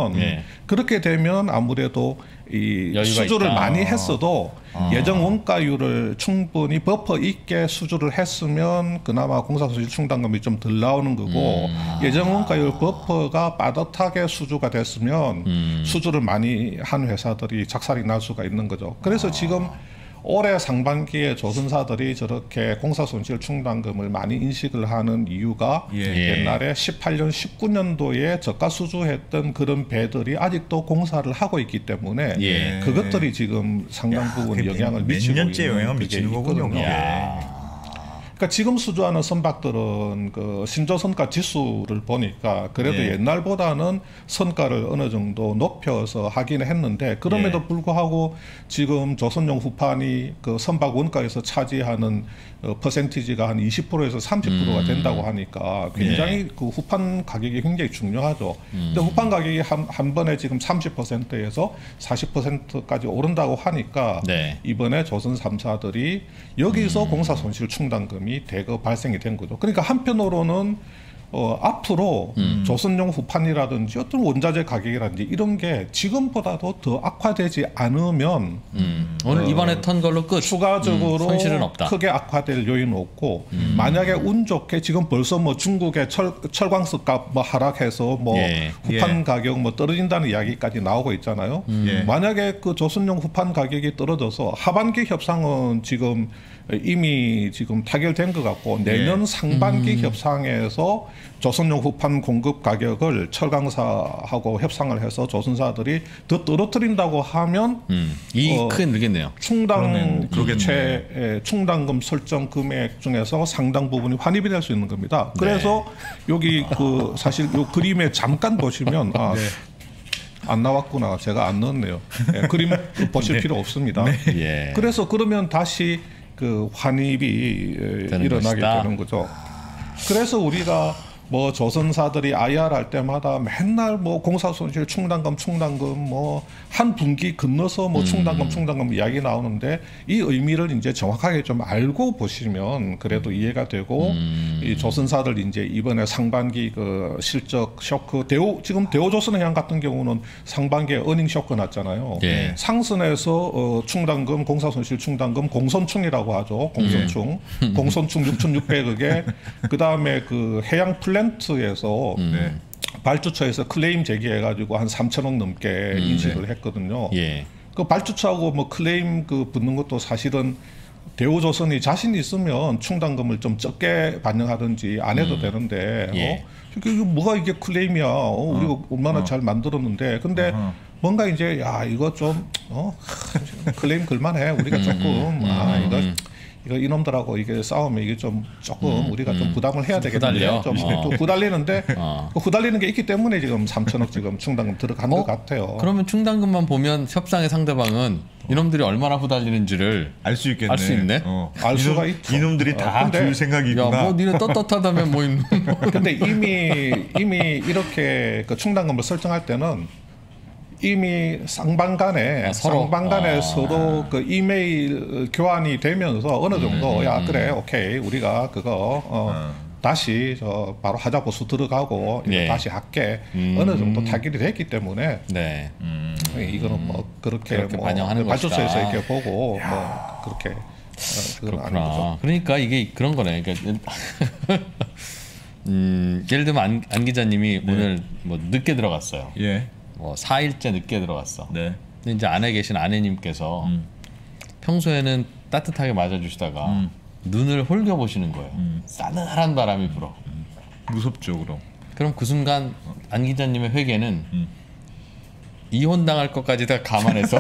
되면 아무래도 이 수주를 있다. 많이 했어도 예정 원가율을 충분히 버퍼 있게 수주를 했으면 그나마 공사손실 충당금이 좀 덜 나오는 거고 예정 원가율 버퍼가 빠듯하게 수주가 됐으면 수주를 많이 한 회사들이 작살이 날 수가 있는 거죠. 그래서 지금 올해 상반기에 조선사들이 저렇게 공사손실 충당금을 많이 인식을 하는 이유가 옛날에 18년, 19년도에 저가 수주했던 그런 배들이 아직도 공사를 하고 있기 때문에 그것들이 지금 상당 부분 영향을 미치고 몇 년째 영향을 미치는 거군요. 그러니까 지금 수주하는 선박들은 그 신조 선가 지수를 보니까 그래도 옛날보다는 선가를 어느 정도 높여서 하기는 했는데 그럼에도 불구하고 지금 조선용 후판이 그 선박 원가에서 차지하는 퍼센티지가 한 20%에서 30%가 된다고 하니까 굉장히 그 후판 가격이 굉장히 중요하죠. 근데 후판 가격이 한 번에 지금 30%에서 40%까지 오른다고 하니까 이번에 조선 3사들이 여기서 공사 손실 충당금이 대거 발생이 된 거죠. 그러니까 한편으로는 앞으로 조선용 후판이라든지 어떤 원자재 가격이라든지 이런 게 지금보다도 더 악화되지 않으면 오늘 이번에 턴 걸로 끝. 추가적으로 손실은 없다. 크게 악화될 요인은 없고 만약에 운 좋게 지금 벌써 뭐 중국의 철광석 값 뭐 하락해서 뭐 후판 가격 뭐 떨어진다는 이야기까지 나오고 있잖아요. 만약에 그 조선용 후판 가격이 떨어져서 하반기 협상은 지금 이미 지금 타결된 것 같고 내년 상반기 협상에서 조선용 후판 공급 가격을 철강사하고 협상을 해서 조선사들이 더 떨어뜨린다고 하면 이익이 크게 늘겠네요. 충당금 설정 금액 중에서 상당 부분이 환입이 될 수 있는 겁니다. 그래서 여기 그 사실 요 그림에 잠깐 보시면 안 나왔구나. 제가 안 넣었네요. 그림 보실 필요 없습니다. 그래서 그러면 다시 그 환입이 일어나게 되는 거죠. 그래서 우리가 뭐 조선사들이 IR 할 때마다 맨날 뭐 공사손실 충당금 뭐 한 분기 건너서 뭐 충당금 이야기 나오는데 이 의미를 이제 정확하게 좀 알고 보시면 그래도 이해가 되고 이 조선사들 이제 이번에 상반기 그 실적 쇼크 지금 대우조선해양 같은 경우는 상반기에 어닝 쇼크 났잖아요. 상선에서 충당금 공사손실 충당금 공손충이라고 하죠. 공손충 6,600억에 그 다음에 그 해양 플랜트에서 발주처에서 클레임 제기해가지고 한 3천억 넘게 인식을 했거든요. 그 발주처하고 뭐 클레임 그 붙는 것도 사실은 대우조선이 자신 있으면 충당금을 좀 적게 반영하든지 안 해도 되는데 이게 뭐가 이게 클레임이야? 우리가 얼마나 잘 만들었는데 근데 뭔가 이제 야 이거 좀 클레임 걸만해. 우리가 조금 이거 이놈들하고 이게 싸우면 이게 좀 조금 우리가 좀 부담을 해야 되겠는데 좀 또 후달리는데 그 후달리는 게 있기 때문에 지금 3천억 지금 충당금 들어간 것 같아요. 그러면 충당금만 보면 협상의 상대방은 이놈들이 얼마나 후달리는지를 알 수 있겠네. 알 수 있네. 알 수가 있죠. 이놈들이 다 줄 생각이구나. 야, 뭐 니네 떳떳하다면 뭐 있는. 근데 이미 이렇게 그 충당금을 설정할 때는 이미 쌍방간에 서로 그 이메일 교환이 되면서 어느 정도 야 그래 오케이 우리가 그거 다시 저 바로 하자 보수 들어가고 다시 할게 어느 정도 타결이 됐기 때문에 이거는 뭐 그렇게 뭐 반영하는 발주처에서 이렇게 보고 뭐 그렇게 그렇구나. 그러니까 이게 그런 거네. 그러니까 예를 들면 안 기자님이 오늘 뭐 늦게 들어갔어요. 뭐 4일째 늦게 들어갔어. 근데 이제 안에 계신 아내님께서 평소에는 따뜻하게 맞아주시다가 눈을 홀겨 보시는 거예요. 싸늘한 바람이 불어. 무섭죠, 그럼. 그럼 그 순간 안 기자님의 회개는 이혼 당할 것까지 다 감안해서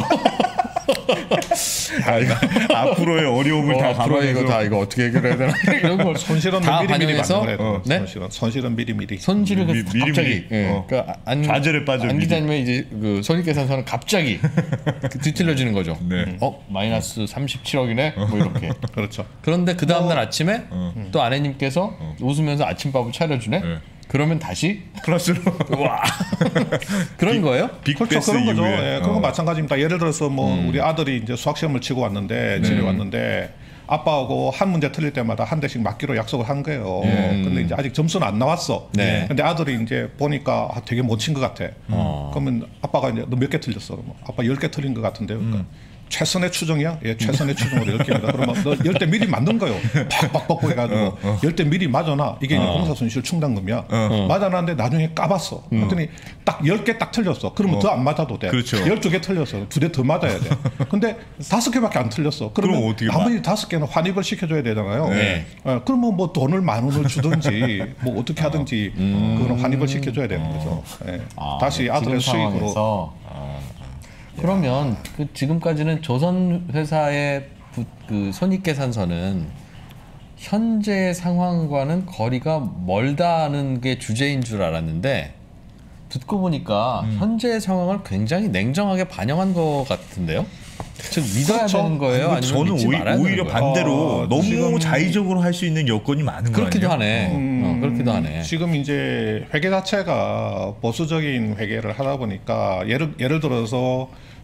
앞으로의 어려움을 다 감안해서 이거 어떻게 해결해야 되나 이런 걸 손실은 다 미리 반영해서 손실은 미리 손실을 갑자기 좌절에 빠져. 안 기자님의 이제 그 손익계산서는 갑자기 뒤틀려지는 거죠. 마이너스 37억이네 뭐 이렇게. 그렇죠. 그런데 그 다음 날 아침에 또 아내님께서 웃으면서 아침밥을 차려주네. 그러면 다시 플러스로 와 그런 거예요? 그렇죠. 그런 거죠. 그런 거 마찬가지입니다. 예를 들어서 뭐 우리 아들이 이제 수학 시험을 치고 왔는데 집에 왔는데 아빠하고 한 문제 틀릴 때마다 한 대씩 맞기로 약속을 한 거예요. 근데 이제 아직 점수는 안 나왔어. 근데 아들이 이제 보니까 되게 못 친 것 같아. 그러면 아빠가 이제 너 몇 개 틀렸어? 아빠 10개 틀린 것 같은데요. 그러니까 최선의 추정이야? 최선의 추정으로 10개입니다. 그러면 너 10대 미리 맞는 거요. 팍팍 해가지고 10대 미리 맞아놔. 이게 공사손실 충당금이야. 맞아놨는데 나중에 까봤어. 그랬더니 딱 10개 딱 틀렸어. 그러면 더 안 맞아도 돼. 그렇죠. 12개 틀렸어. 2대 더 맞아야 돼. 근데 5개밖에 안 틀렸어. 그러면 어떻게 나머지 5개는 환입을 시켜줘야 되잖아요. 그러면 뭐 돈을 10,000원을 주든지 뭐 어떻게 하든지 그거는 환입을 시켜줘야 되는 거죠. 다시 아들의 수익으로. 그러면 그 지금까지는 조선 회사의 그 손익계산서는 현재 상황과는 거리가 멀다는 게 주제인 줄 알았는데 듣고 보니까 현재 상황을 굉장히 냉정하게 반영한 것 같은데요. 즉 믿어야 되는 거예요? 아니면 저는 믿지 말아야 오히려 반대로 너무 자의적으로 할 수 있는 여건이 많은 거 그렇기도 아니에요? 그렇기도 하네. 지금 이제 회계 자체가 보수적인 회계를 하다 보니까 예를 들어서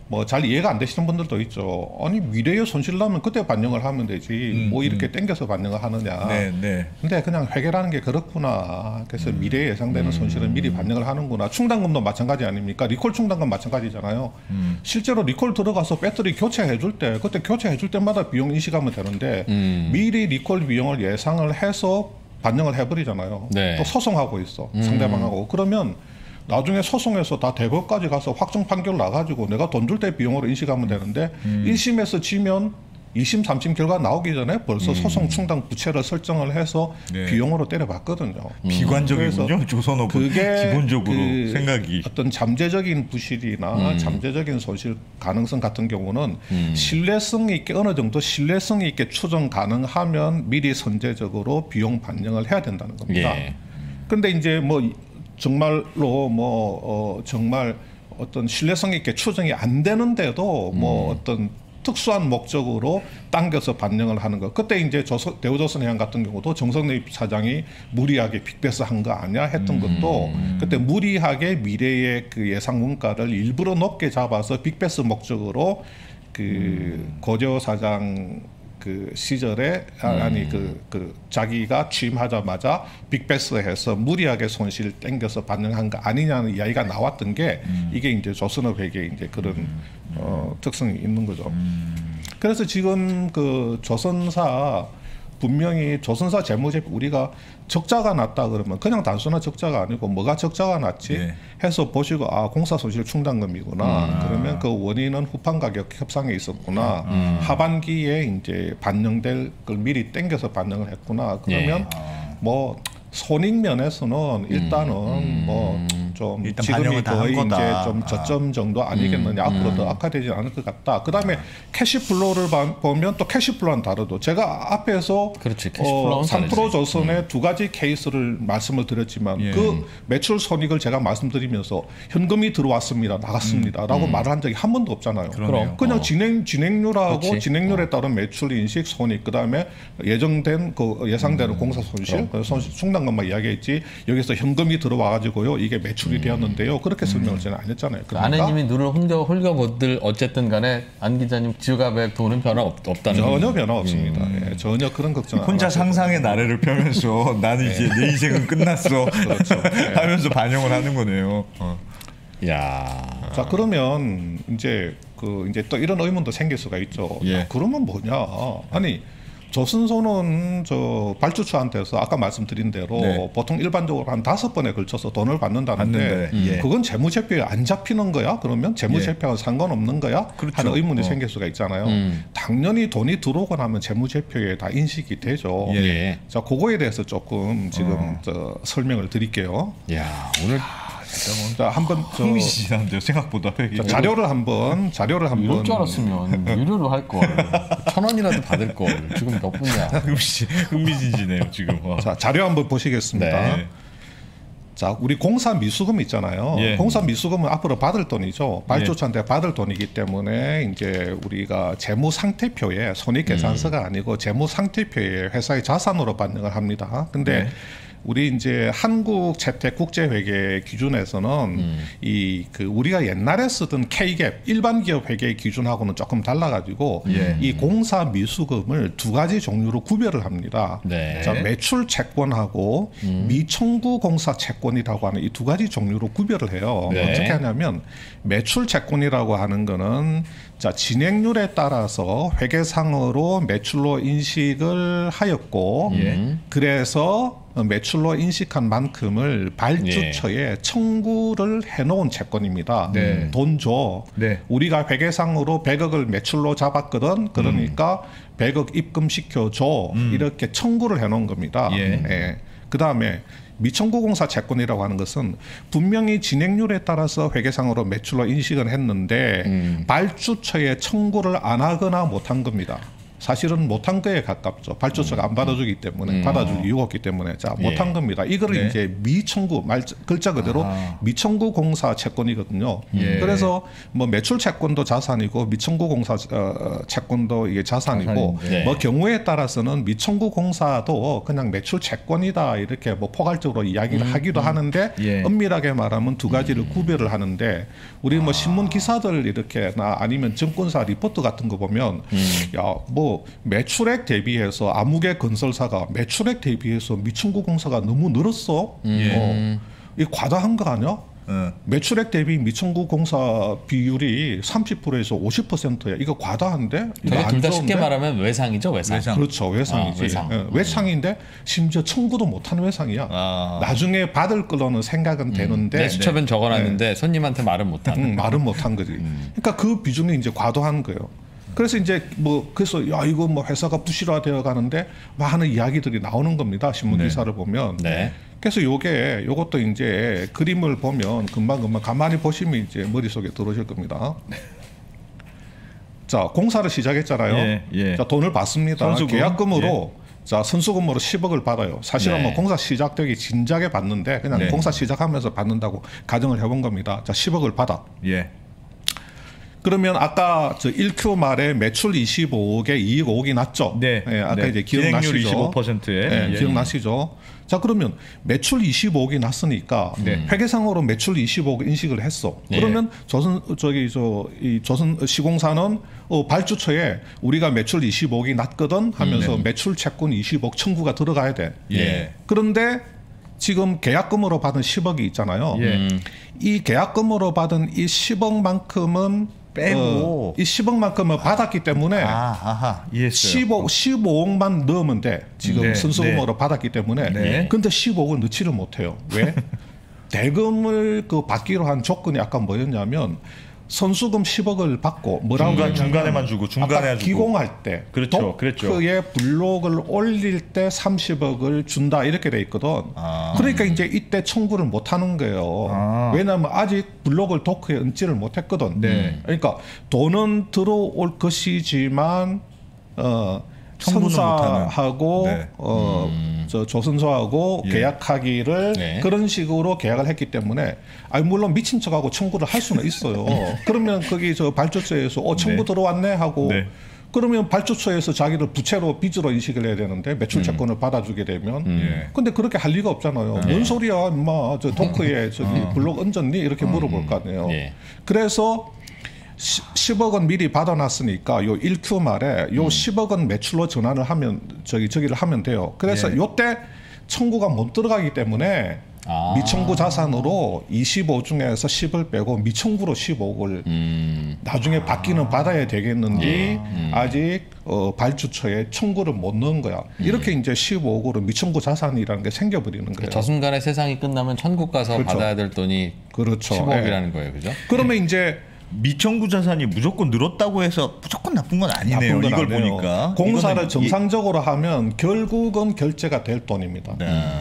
뭐 잘 이해가 안 되시는 분들도 있죠. 아니 미래에 손실 나면 그때 반영을 하면 되지 뭐 이렇게 땡겨서 반영을 하느냐. 근데 그냥 회계라는 게 그렇구나. 그래서 미래에 예상되는 손실은 미리 반영을 하는구나. 충당금도 마찬가지 아닙니까? 리콜 충당금 마찬가지잖아요. 실제로 리콜 들어가서 배터리 교체해 줄 때 그때 교체해 줄 때마다 비용 인식하면 되는데 미리 리콜 비용을 예상을 해서 반영을 해버리잖아요. 또 소송하고 있어 상대방하고. 그러면 나중에 소송에서 다 대법까지 가서 확정 판결 나가지고 내가 돈 줄 때 비용으로 인식하면 되는데 1심에서 지면 2심, 3심 결과 나오기 전에 벌써 소송 충당 부채를 설정을 해서 비용으로 때려봤거든요. 비관적이군요. 조선업은 그게 기본적으로 생각이 어떤 잠재적인 부실이나 잠재적인 손실 가능성 같은 경우는 신뢰성 있게 어느 정도 신뢰성 있게 추정 가능하면 미리 선제적으로 비용 반영을 해야 된다는 겁니다. 근데 이제 뭐 정말로 정말 어떤 신뢰성 있게 추정이 안 되는데도 뭐 어떤 특수한 목적으로 당겨서 반영을 하는 거. 그때 이제 대우조선해양 같은 경우도 정성래 사장이 무리하게 빅베스 한 거 아니야 했던 것도 그때 무리하게 미래의 그 예상 원가를 일부러 높게 잡아서 빅베스 목적으로 그 고재호 사장 그 시절에 그 자기가 취임하자마자 빅베스해서 무리하게 손실 땡겨서 반영한 거 아니냐는 이야기가 나왔던 게 이게 이제 조선업회계의 이제 그런 특성이 있는 거죠. 그래서 지금 그 조선사 분명히 조선사 재무제표 우리가 적자가 났다 그러면 그냥 단순한 적자가 아니고 뭐가 적자가 났지 해서 보시고 아 공사 손실 충당금이구나. 그러면 그 원인은 후판 가격 협상에 있었구나. 하반기에 이제 반영될 걸 미리 땡겨서 반영을 했구나. 그러면 뭐 손익 면에서는 일단은 뭐 좀 지금이 거의 이제 좀 저점 정도 아니겠느냐. 앞으로 더 악화되지 않을 것 같다. 그다음에 캐시플로우를 보면 또 캐시플로우는 다르도. 제가 앞에서 삼프로조선의 두 가지 케이스를 말씀을 드렸지만 그 매출 손익을 제가 말씀드리면서 현금이 들어왔습니다, 나갔습니다라고 말을 한 적이 한 번도 없잖아요. 그냥 진행률하고 진행률에 따른 매출 인식, 손익, 그다음에 예정된 그 예상되는 공사 손실, 손실 충당금만 이야기했지 여기서 현금이 들어와가지고요 이게 매출이 되었는데요. 그렇게 설명을 저는 안 했잖아요. 그러니까 아내님이 눈을 홀겨보들 어쨌든 간에 안 기자님 지갑에 돈은 변화 없다는 전혀 변화 없습니다. 전혀 그런 걱정 혼자 상상의 나래를 펴면서 나는 이제 내 인생은 끝났어 그렇죠. 하면서 반영을 하는 거네요. 야. 자 그러면 이제 또 이런 의문도 생길 수가 있죠. 그러면 뭐냐? 아니 조선소는 저 발주처한테서 아까 말씀드린 대로 보통 일반적으로 한 5번에 걸쳐서 돈을 받는다는데 그건 재무제표에 안 잡히는 거야? 그러면 재무제표와 상관없는 거야? 하는 의문이 생길 수가 있잖아요. 당연히 돈이 들어오고 나면 재무제표에 다 인식이 되죠. 자 그거에 대해서 조금 지금 설명을 드릴게요. 야 오늘 자, 한번 흥미진진한데요. 생각보다 자료를 한번 이럴 줄 알았으면 유료로 할 걸. 1,000원이라도 받을 걸. 지금 몇 분이야? 흥미진진해요 지금. 자 자료 한번 보시겠습니다. 자 우리 공사 미수금 있잖아요. 공사 미수금은 앞으로 받을 돈이죠. 발주처한테 받을 돈이기 때문에 이제 우리가 재무 상태표에 손익 계산서가 아니고 재무 상태표에 회사의 자산으로 반영을 합니다. 근데 우리 이제 한국재택국제회계 기준에서는 우리가 옛날에 쓰던 K갭 일반 기업 회계 기준하고는 조금 달라가지고 이 공사 미수금을 두 가지 종류로 구별을 합니다. 자, 매출 채권하고 미청구 공사 채권이라고 하는 이 두 가지 종류로 구별을 해요. 어떻게 하냐면 매출 채권이라고 하는 거는 자 진행률에 따라서 회계상으로 매출로 인식을 하였고 그래서 매출로 인식한 만큼을 발주처에 청구를 해놓은 채권입니다. 돈 줘. 우리가 회계상으로 100억을 매출로 잡았거든. 그러니까 100억 입금시켜줘. 이렇게 청구를 해놓은 겁니다. 그 다음에 미청구공사 채권이라고 하는 것은 분명히 진행률에 따라서 회계상으로 매출로 인식을 했는데 발주처에 청구를 안 하거나 못한 겁니다. 사실은 못한 거에 가깝죠. 발주처가 안 받아주기 때문에 받아줄 이유가 없기 때문에 자 못한 겁니다. 이거를 이제 미청구 글자 그대로 미청구 공사 채권이거든요. 그래서 뭐 매출 채권도 자산이고 미청구 공사 채권도 이게 자산이고 뭐 경우에 따라서는 미청구 공사도 그냥 매출 채권이다 이렇게 뭐 포괄적으로 이야기를 하기도 하는데 엄밀하게 말하면 두 가지를 구별을 하는데 우리 뭐 신문 기사들 이렇게나 아니면 증권사 리포트 같은 거 보면 야 뭐 매출액 대비해서 아무개 건설사가 매출액 대비해서 미청구 공사가 너무 늘었어. 이 과다한 거 아니야? 매출액 대비 미청구 공사 비율이 30%에서 50%야. 이거 과다한데? 이거 둘 다 쉽게 말하면 외상이죠, 외상. 그렇죠, 외상이지. 외상인데 심지어 청구도 못하는 외상이야. 나중에 받을 거로는 생각은 되는데 내수처분 적어놨는데 손님한테 말은 못하는. 말은 못한 거지. 그러니까 그 비중이 이제 과도한 거예요. 그래서 이제 뭐 그래서 야 이거 뭐 회사가 부실화되어 가는데 막 하는 이야기들이 나오는 겁니다. 신문 기사를 보면. 그래서 요것도 이제 그림을 보면 금방 가만히 보시면 이제 머릿속에 들어오실 겁니다. 자, 공사를 시작했잖아요. 자, 돈을 받습니다. 선수금. 계약금으로 자, 선수금으로 10억을 받아요. 사실은 뭐 공사 시작되기 진작에 받는데 그냥 공사 시작하면서 받는다고 가정을 해본 겁니다. 자, 10억을 받아. 그러면 아까 저 1Q 말에 매출 25억에 이익 5억이 났죠. 아까 이제 기억나시죠? 25%에 기억나시죠? 자, 그러면 매출 25억이 났으니까 회계상으로 매출 25억 인식을 했어. 그러면 조선 시공사는 발주처에 우리가 매출 25억이 났거든 하면서 매출 채권 20억 청구가 들어가야 돼. 그런데 지금 계약금으로 받은 10억이 있잖아요. 이 계약금으로 받은 이 10억만큼은 빼고 이 10억만큼을 받았기 때문에 15억만 넣으면 돼. 지금 선수금으로 받았기 때문에. 근데 15억을 넣지를 못해요. 왜? 대금을 받기로 한 조건이 아까 뭐였냐면 선수금 10억을 받고 뭐라고 중간에만 주고 중간에 주고 기공할 때 그렇죠. 도크에 블록을 올릴 때 30억을 준다 이렇게 돼 있거든. 그러니까 이제 이때 청구를 못 하는 거예요. 왜냐하면 아직 블록을 도크에 얹지를 못했거든. 그러니까 돈은 들어올 것이지만 선사하고 저 조선소하고 계약하기를 그런 식으로 계약을 했기 때문에 물론 미친 척하고 청구를 할 수는 있어요. 그러면 거기 저 발주처에서 청구 들어왔네 하고 그러면 발주처에서 자기를 부채로 빚으로 인식을 해야 되는데 매출 채권을 받아주게 되면 근데 그렇게 할 리가 없잖아요. 뭔 소리야 임마 저 도크에 저기 블록 얹었니 이렇게 물어볼 거 아니에요. 그래서 10억은 미리 받아놨으니까 요 1Q 말에 요 10억은 매출로 전환을 하면 저기를 하면 돼요. 그래서 요때 청구가 못 들어가기 때문에 미청구 자산으로 25 중에서 10을 빼고 미청구로 15억을 나중에 받기는 받아야 되겠는데 아직 발주처에 청구를 못 넣은 거야. 이렇게 이제 15억으로 미청구 자산이라는 게 생겨버리는 거예요. 저순간에 세상이 끝나면 천국 가서 받아야 될 돈이 15억이라는 거예요, 그죠? 그러면 이제 미청구 자산이 무조건 늘었다고 해서 무조건 나쁜 건 아니네요. 이걸 보니까 공사를 정상적으로 하면 결국은 결제가 될 돈입니다.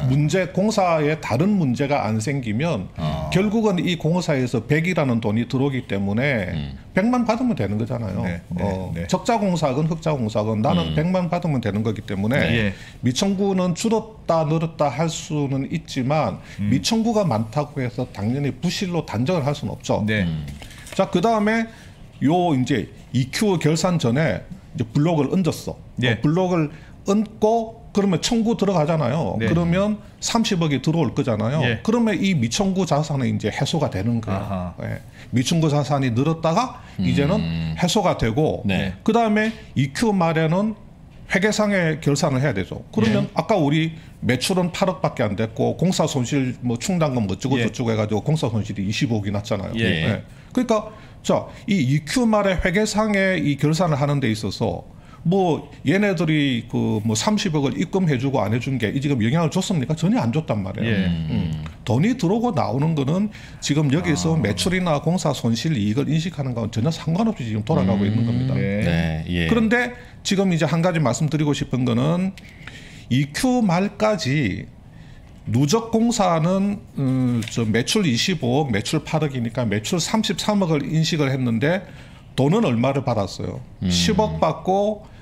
공사에 다른 문제가 안 생기면 결국은 이 공사에서 100이라는 돈이 들어오기 때문에 100만 받으면 되는 거잖아요. 적자 공사건 흑자 공사건 나는 100만 받으면 되는 거기 때문에 미청구는 줄었다 늘었다 할 수는 있지만 미청구가 많다고 해서 당연히 부실로 단정을 할 수는 없죠. 자, 그 다음에 요 이제 EQ 결산 전에 이제 블록을 얹었어. 블록을 얹고 그러면 청구 들어가잖아요. 그러면 30억이 들어올 거잖아요. 그러면 이 미청구 자산은 이제 해소가 되는 거예요. 미청구 자산이 늘었다가 이제는 해소가 되고 그 다음에 EQ 말에는 회계상의 결산을 해야 되죠. 그러면 아까 우리 매출은 8억밖에 안 됐고 공사 손실 뭐 충당금 어쩌고 저쩌고 해가지고 공사 손실이 25억이 났잖아요. 그러니까 자, 이 EQ 말에 회계상의 이 결산을 하는 데 있어서 뭐 얘네들이 그 뭐 30억을 입금해주고 안 해준 게 지금 영향을 줬습니까? 전혀 안 줬단 말이에요. 돈이 들어오고 나오는 거는 지금 여기서 매출이나 공사 손실 이익을 인식하는 거는 전혀 상관없이 지금 돌아가고 있는 겁니다. 그런데 지금 이제 한 가지 말씀드리고 싶은 거는 EQ 말까지 누적 공사는 저 매출 25억, 매출 8억이니까 매출 33억을 인식을 했는데 돈은 얼마를 받았어요? 10억 받고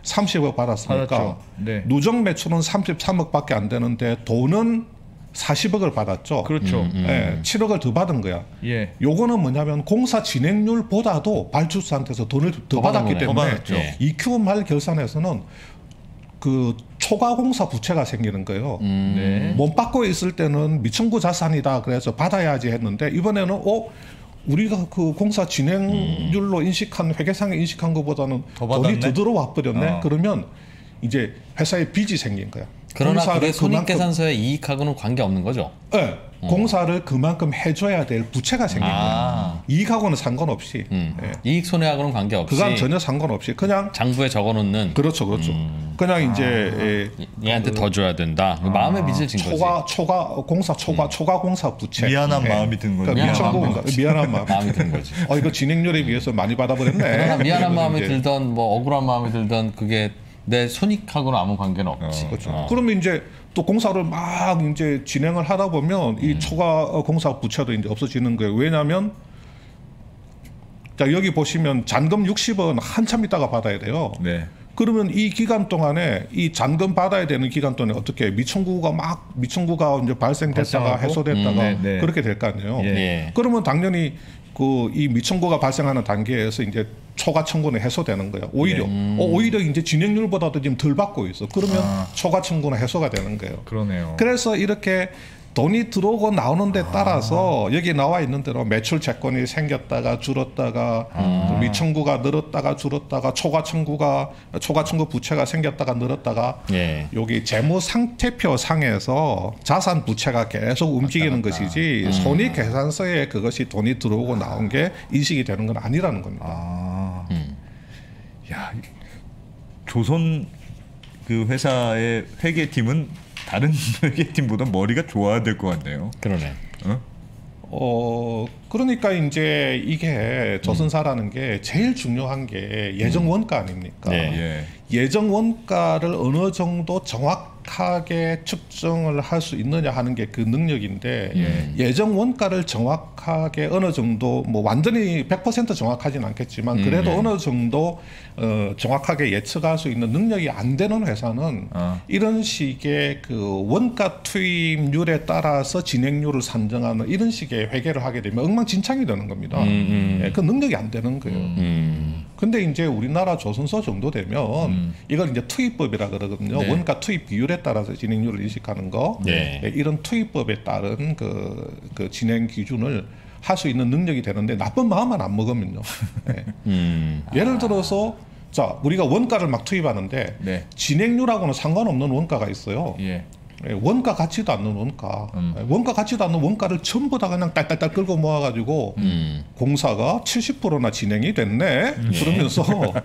30억 받았으니까 네. 누적 매출은 33억밖에 안 되는데 돈은 40억을 받았죠. 그렇죠. 예, 7억을 더 받은 거야. 예. 요거는 뭐냐면 공사 진행률보다도 발주사한테서 돈을 더 받았기 때문에 EQ 말 결산에서는 그 초과 공사 부채가 생기는 거예요. 네. 못 받고 있을 때는 미청구 자산이다 그래서 받아야지 했는데 이번에는 우리가 그 공사 진행률로 인식한 회계상에 인식한 것보다는 돈이 더 들어와 버렸네. 그러면 이제 회사에 빚이 생긴 거야. 그러나 그게 손익계산서의 이익하고는 관계 없는 거죠? 네. 공사를 그만큼 해줘야 될 부채가 생긴 거예요. 이익하고는 상관없이. 네. 이익 손해하고는 관계없이. 그건 전혀 상관없이 그냥 장부에 적어놓는. 그렇죠. 그냥 이제 얘한테 더 줘야 된다. 마음의 빚을 진 거지. 초과 공사 부채. 미안한 마음이 든 거죠. 미안한 마음이 든 거지. 이거 진행률에 비해서 많이 받아버렸네. 그러나 미안한 마음이 들던 뭐 억울한 마음이 들던 그게 내 손익하고는 아무 관계는 없지. 그렇죠. 그러면 이제 또 공사를 막 이제 진행을 하다 보면 이 초과 공사 부채도 이제 없어지는 거예요. 왜냐하면 자 여기 보시면 잔금 60원 한참 있다가 받아야 돼요. 네. 그러면 이 기간 동안에 이 잔금 받아야 되는 기간 동안에 어떻게 미청구가 이제 발생됐다가 해소됐다가 그렇게 될 거 아니에요. 그러면 당연히 그 이 미청구가 발생하는 단계에서 이제 초과 청구는 해소되는 거예요. 오히려 이제 진행률보다도 지금 덜 받고 있어. 그러면 초과 청구는 해소가 되는 거예요. 그러네요. 그래서 이렇게 돈이 들어오고 나오는 데 따라서 여기 나와 있는 대로 매출 채권이 생겼다가 줄었다가 미청구가 늘었다가 줄었다가 초과 청구 부채가 생겼다가 늘었다가 여기 재무 상태표 상에서 자산 부채가 계속 움직이는 것이지 손익 계산서에 그것이 돈이 들어오고 나온 게 인식이 되는 건 아니라는 겁니다. 야, 조선 그 회사의 회계팀은 다른 회계팀보다 머리가 좋아야 될 것 같네요. 그러네. 그러니까 이제 이게 조선사라는 게 제일 중요한 게 예정 원가 아닙니까? 예정 원가를 어느 정도 정확하게 측정을 할 수 있느냐 하는 게 그 능력인데 예정 원가를 정확하게 어느 정도 뭐 완전히 100% 정확하진 않겠지만 그래도 어느 정도 정확하게 예측할 수 있는 능력이 안 되는 회사는 이런 식의 그 원가 투입률에 따라서 진행률을 산정하는 이런 식의 회계를 하게 되면 엉망진창이 되는 겁니다. 그 능력이 안 되는 거예요. 근데 이제 우리나라 조선소 정도 되면 이걸 이제 투입법이라 그러거든요. 원가 투입 비율에 따라서 진행률을 인식하는 거. 이런 투입법에 따른 그 진행 기준을 할 수 있는 능력이 되는데 나쁜 마음만 안 먹으면요. 예를 들어서 자 우리가 원가를 막 투입하는데 진행률하고는 상관없는 원가가 있어요. 원가 같지도 않는 원가. 원가 같지도 않는 원가를 전부 다 그냥 딸딸딸 끌고 모아가지고 공사가 70%나 진행이 됐네. 그러면서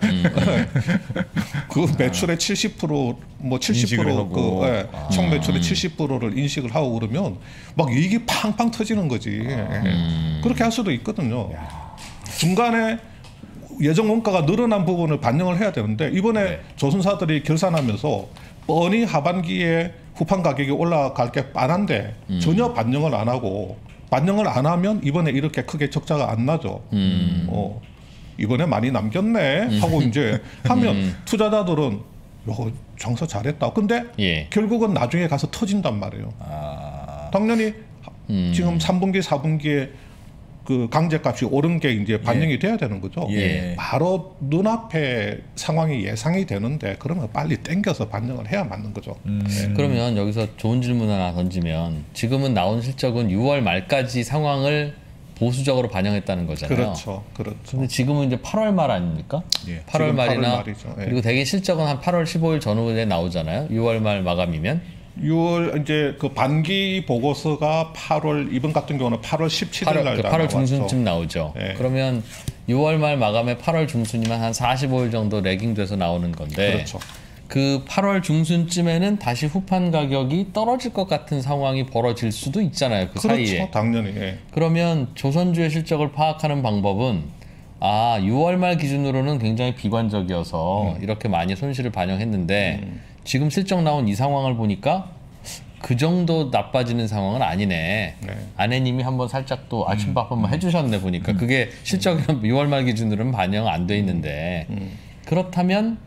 그 매출의 70% 뭐 70% 총 매출의 70%를 인식을 하고 그러면 막 이익이 팡팡 터지는 거지. 그렇게 할 수도 있거든요. 중간에 예정 원가가 늘어난 부분을 반영을 해야 되는데 이번에 조선사들이 결산하면서 뻔히 하반기에 후판 가격이 올라갈 게 뻔한데 전혀 반영을 안 하고 반영을 안 하면 이번에 이렇게 크게 적자가 안 나죠. 이번에 많이 남겼네 하고 이제 하면 투자자들은 이거 장사 잘했다. 근데 결국은 나중에 가서 터진단 말이에요. 당연히 지금 3분기, 4분기에 그 강제값이 오른 게 이제 반영이 돼야 되는 거죠. 바로 눈앞에 상황이 예상이 되는데 그러면 빨리 땡겨서 반영을 해야 맞는 거죠. 그러면 여기서 좋은 질문 하나 던지면 지금은 나온 실적은 6월 말까지 상황을 보수적으로 반영했다는 거잖아요. 그렇죠. 근데 지금은 이제 8월 말 아닙니까? 8월 말이나 8월 말이죠. 그리고 대개 실적은 한 8월 15일 전후에 나오잖아요. 6월 말 마감이면. 6월 이제 그 반기 보고서가 8월 이번 같은 경우는 8월 17일 날 8월 중순쯤 나오죠. 그러면 6월 말 마감에 8월 중순이면 한 45일 정도 레깅돼서 나오는 건데 그렇죠. 그 8월 중순쯤에는 다시 후판 가격이 떨어질 것 같은 상황이 벌어질 수도 있잖아요. 그 그렇죠. 사이에. 당연히. 그러면 조선주의 실적을 파악하는 방법은 6월 말 기준으로는 굉장히 비관적이어서 이렇게 많이 손실을 반영했는데 지금 실적 나온 이 상황을 보니까 그 정도 나빠지는 상황은 아니네. 아내님이 한번 살짝 또 아침밥 한번 해주셨네 보니까 그게 실적이 6월 말 기준으로는 반영 안 돼 있는데 그렇다면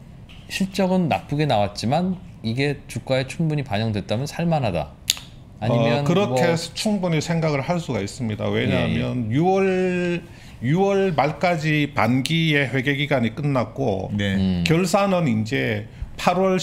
실적은 나쁘게 나왔지만 이게 주가에 충분히 반영됐다면 살만하다. 아니면 그렇게 뭐... 충분히 생각을 할 수가 있습니다. 왜냐하면 6월 말까지 반기의 회계 기간이 끝났고 결산은 이제 8월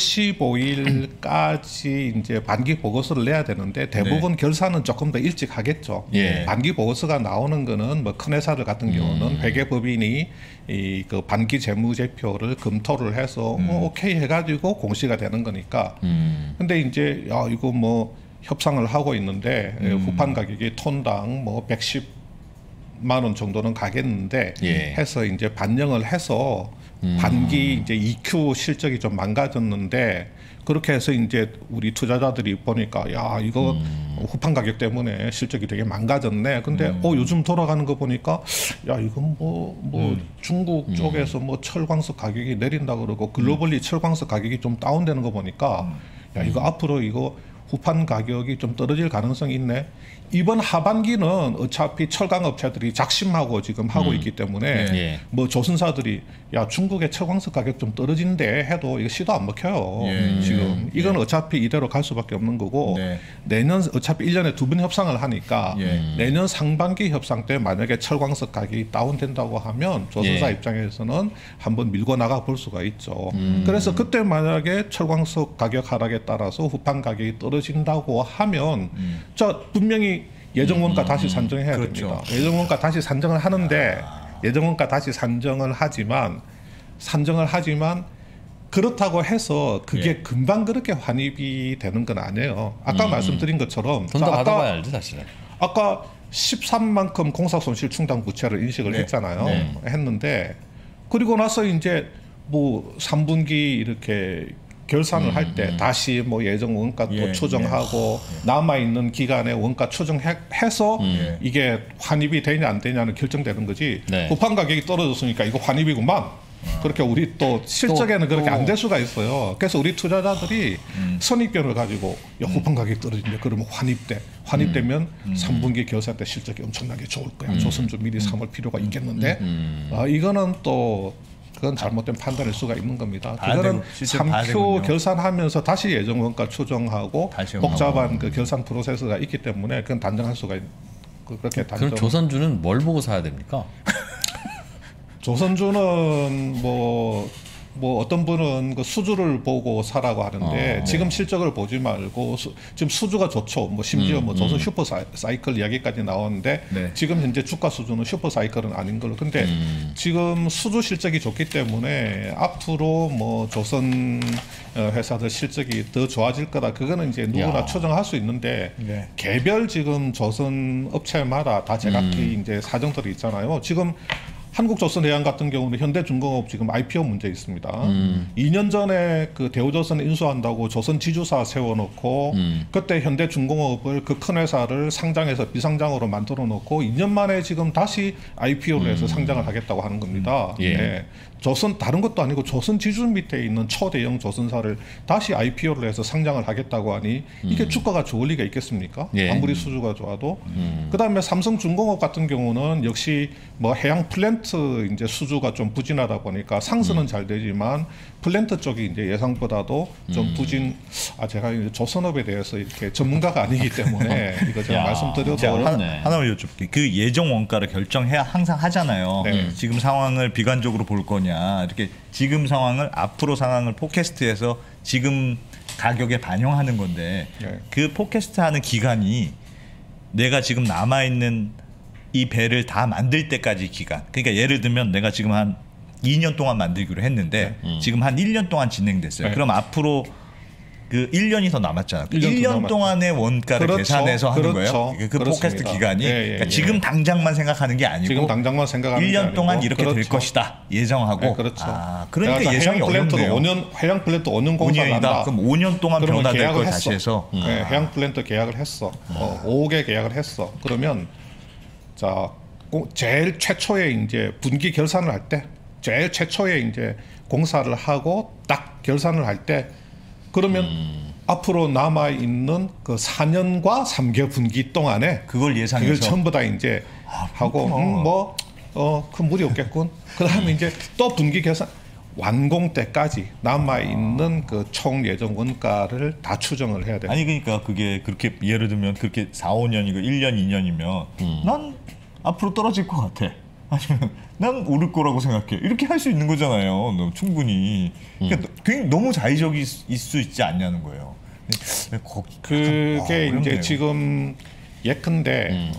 15일까지 이제 반기 보고서를 내야 되는데 대부분 결산은 조금 더 일찍 하겠죠. 반기 보고서가 나오는 거는 뭐 큰 회사들 같은 경우는 회계법인이 이 그 반기 재무제표를 검토를 해서 오케이 해가지고 공시가 되는 거니까. 근데 이제 야 이거 뭐 협상을 하고 있는데 후판 가격이 톤당 뭐 110만 원 정도는 가겠는데 해서 이제 반영을 해서 반기 이제 EQ 실적이 좀 망가졌는데 그렇게 해서 이제 우리 투자자들이 보니까 야 이거 후판 가격 때문에 실적이 되게 망가졌네. 근데 요즘 돌아가는 거 보니까 야 이건 뭐 중국 쪽에서 뭐 철광석 가격이 내린다 그러고 글로벌리 철광석 가격이 좀 다운되는 거 보니까 야 이거 앞으로 이거 후판 가격이 좀 떨어질 가능성이 있네. 이번 하반기는 어차피 철강 업체들이 작심하고 지금 하고 있기 때문에 뭐 조선사들이 야 중국의 철광석 가격 좀 떨어진대 해도 이거 시도 안 먹혀요. 지금 이건 어차피 이대로 갈 수밖에 없는 거고 내년 어차피 1년에 2번 협상을 하니까 내년 상반기 협상 때 만약에 철광석 가격이 다운된다고 하면 조선사 입장에서는 한번 밀고 나가 볼 수가 있죠. 그래서 그때 만약에 철광석 가격 하락에 따라서 후판 가격이 떨어진다고 하면 자 분명히 예정원가 다시 산정해야 됩니다. 예정원가 다시 산정을 하는데 예정원가 다시 산정을 하지만 그렇다고 해서 그게 금방 그렇게 환입이 되는 건 아니에요. 아까 말씀드린 것처럼 돈 더 받아봐야 알지 사실은. 아까 13만큼 공사 손실 충당 부채를 인식을 했잖아요. 했는데 그리고 나서 이제 뭐 3분기 이렇게 결산을 할 때 다시 뭐 예정 원가도 조정하고 남아 있는 기간에 원가 조정해서 이게 환입이 되냐 안 되냐는 결정되는 거지. 후판 가격이 떨어졌으니까 이거 환입이구만. 그렇게 우리 또 실적에는 그렇게 안 될 수가 있어요. 그래서 우리 투자자들이 선입견을 가지고 야 후판 가격이 떨어진대 그러면 환입되면 3분기 결산 때 실적이 엄청나게 좋을 거야. 조선주 미리 삼을 필요가 있겠는데 이거는 또 그건 잘못된 판단일 수가 있는 겁니다. 그거는 3Q 결산하면서 다시 예정 원가 조정하고 복잡한 그 결산 프로세스가 있기 때문에 그건 단정할 수가 그렇게 단정. 그럼 조선주는 뭘 보고 사야 됩니까? 조선주는 뭐 어떤 분은 그 수주를 보고 사라고 하는데 지금 실적을 보지 말고 지금 수주가 좋죠. 뭐 심지어 뭐 조선 슈퍼 사이클 이야기까지 나오는데 지금 현재 주가 수준은 슈퍼 사이클은 아닌 걸로. 근데 지금 수주 실적이 좋기 때문에 앞으로 뭐 조선 회사들 실적이 더 좋아질 거다. 그거는 이제 누구나 추정할 수 있는데 개별 지금 조선 업체마다 다 제각기 이제 사정들이 있잖아요. 지금 한국조선해양 같은 경우는 현대중공업 지금 IPO 문제 있습니다. 2년 전에 그 대우조선 인수한다고 조선 지주사 세워놓고 그때 현대중공업을 그 큰 회사를 상장해서 비상장으로 만들어 놓고 2년 만에 지금 다시 IPO를 해서 상장을 하겠다고 하는 겁니다. 조선 다른 것도 아니고 조선 지주 밑에 있는 초대형 조선사를 다시 IPO를 해서 상장을 하겠다고 하니 이게 주가가 좋을 리가 있겠습니까? 아무리 수주가 좋아도. 그다음에 삼성중공업 같은 경우는 역시 뭐 해양 플랜트 이제 수주가 좀 부진하다 보니까 상승은 잘 되지만 플랜트 쪽이 이제 예상보다도 좀 부진. 제가 이제 조선업에 대해서 이렇게 전문가가 아니기 때문에 이거 제가 말씀드려도 하나만 여쭤볼게요. 그 예정 원가를 결정해야 항상 하잖아요. 지금 상황을 비관적으로 볼 거냐. 이렇게 지금 상황을 앞으로 상황을 포캐스트해서 지금 가격에 반영하는 건데 그 포캐스트하는 기간이 내가 지금 남아 있는 이 배를 다 만들 때까지 기간. 그러니까 예를 들면 내가 지금 한 2년 동안 만들기로 했는데 지금 한 1년 동안 진행됐어요. 그럼 앞으로 그 1년이 더 남았잖아요. 1년 동안의 원가를 계산해서 하는 거예요. 그 포캐스트 기간이. 그러니까 지금 당장만 생각하는 게 아니고 지금 당장만 생각하는 1년 동안 이렇게 될 것이다. 예정하고. 그러니까 예상이 어렵네요. 해양 플랜트 5년 공사를 한다. 그럼 5년 동안 변화될 걸 다시 해서. 해양 플랜트 계약을 했어. 5개 계약을 했어. 그러면 자 제일 최초에 이제 분기 결산을 할 때 제일 최초에 이제 공사를 하고 딱 결산을 할 때 그러면 앞으로 남아 있는 그 4년과 3개월 분기 동안에 그걸 예상해서 그걸 전부 다 이제 하고 그 무리 없겠군. 그다음에 이제 또 분기 결산 완공 때까지 남아 있는 그 총 예정 원가를 다 추정을 해야 돼요. 아니 그러니까 그게 그렇게 예를 들면 그렇게 4, 5년이고 1년, 2년이면 난 앞으로 떨어질 것 같아. 아니면 난 오를 거라고 생각해. 이렇게 할 수 있는 거잖아요. 너 충분히. 그러니까 굉장히 너무 자의적일 수 있지 않냐는 거예요. 그게 이제 지금 예컨대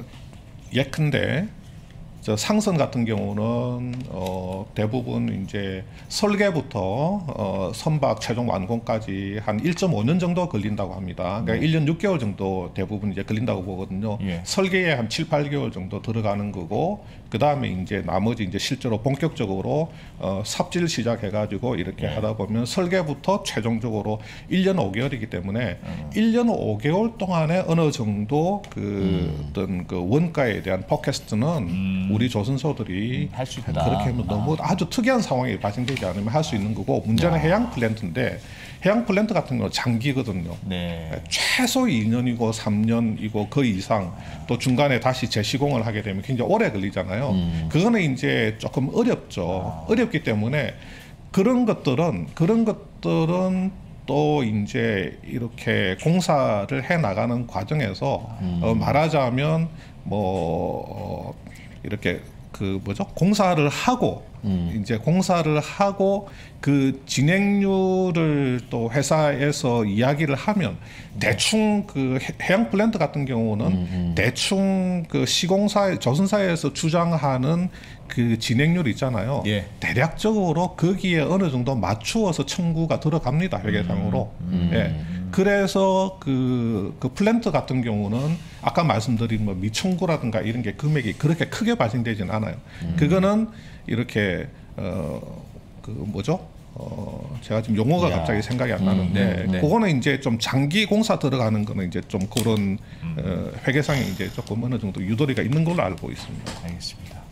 저 상선 같은 경우는 대부분 이제 설계부터 선박 최종 완공까지 한 1.5년 정도 걸린다고 합니다. 그러니까 1년 6개월 정도 대부분 이제 걸린다고 보거든요. 예. 설계에 한 7, 8개월 정도 들어가는 거고, 그 다음에 이제 나머지 이제 실제로 본격적으로 삽질 시작해가지고 이렇게 하다 보면 설계부터 최종적으로 1년 5개월이기 때문에 1년 5개월 동안에 어느 정도 그 어떤 그 원가에 대한 포캐스트는 우리 조선소들이 할 수 있다. 그렇게 하면 너무 아주 특이한 상황이 발생되지 않으면 할 수 있는 거고, 문제는 해양 플랜트인데 해양 플랜트 같은 경우는 장기거든요. 네. 최소 2년이고 3년이고 그 이상, 또 중간에 다시 재시공을 하게 되면 굉장히 오래 걸리잖아요. 그거는 이제 조금 어렵죠. 어렵기 때문에 그런 것들은 또 이제 이렇게 공사를 해 나가는 과정에서 말하자면 이렇게 그 뭐죠? 공사를 하고 그 진행률을 또 회사에서 이야기를 하면 대충 그 해양 플랜트 같은 경우는 대충 그 시공사 조선사에서 주장하는 그 진행률 있잖아요. 예. 대략적으로 거기에 어느 정도 맞추어서 청구가 들어갑니다. 회계상으로. 예. 그래서 그 플랜트 같은 경우는 아까 말씀드린 뭐 미청구라든가 이런 게 금액이 그렇게 크게 발생되지는 않아요. 그거는 이렇게 그 뭐죠? 제가 지금 용어가 갑자기 생각이 안 나는데 그거는 이제 좀 장기 공사 들어가는 거는 이제 좀 그런 회계상에 이제 조금 어느 정도 유도리가 있는 걸로 알고 있습니다. 알겠습니다.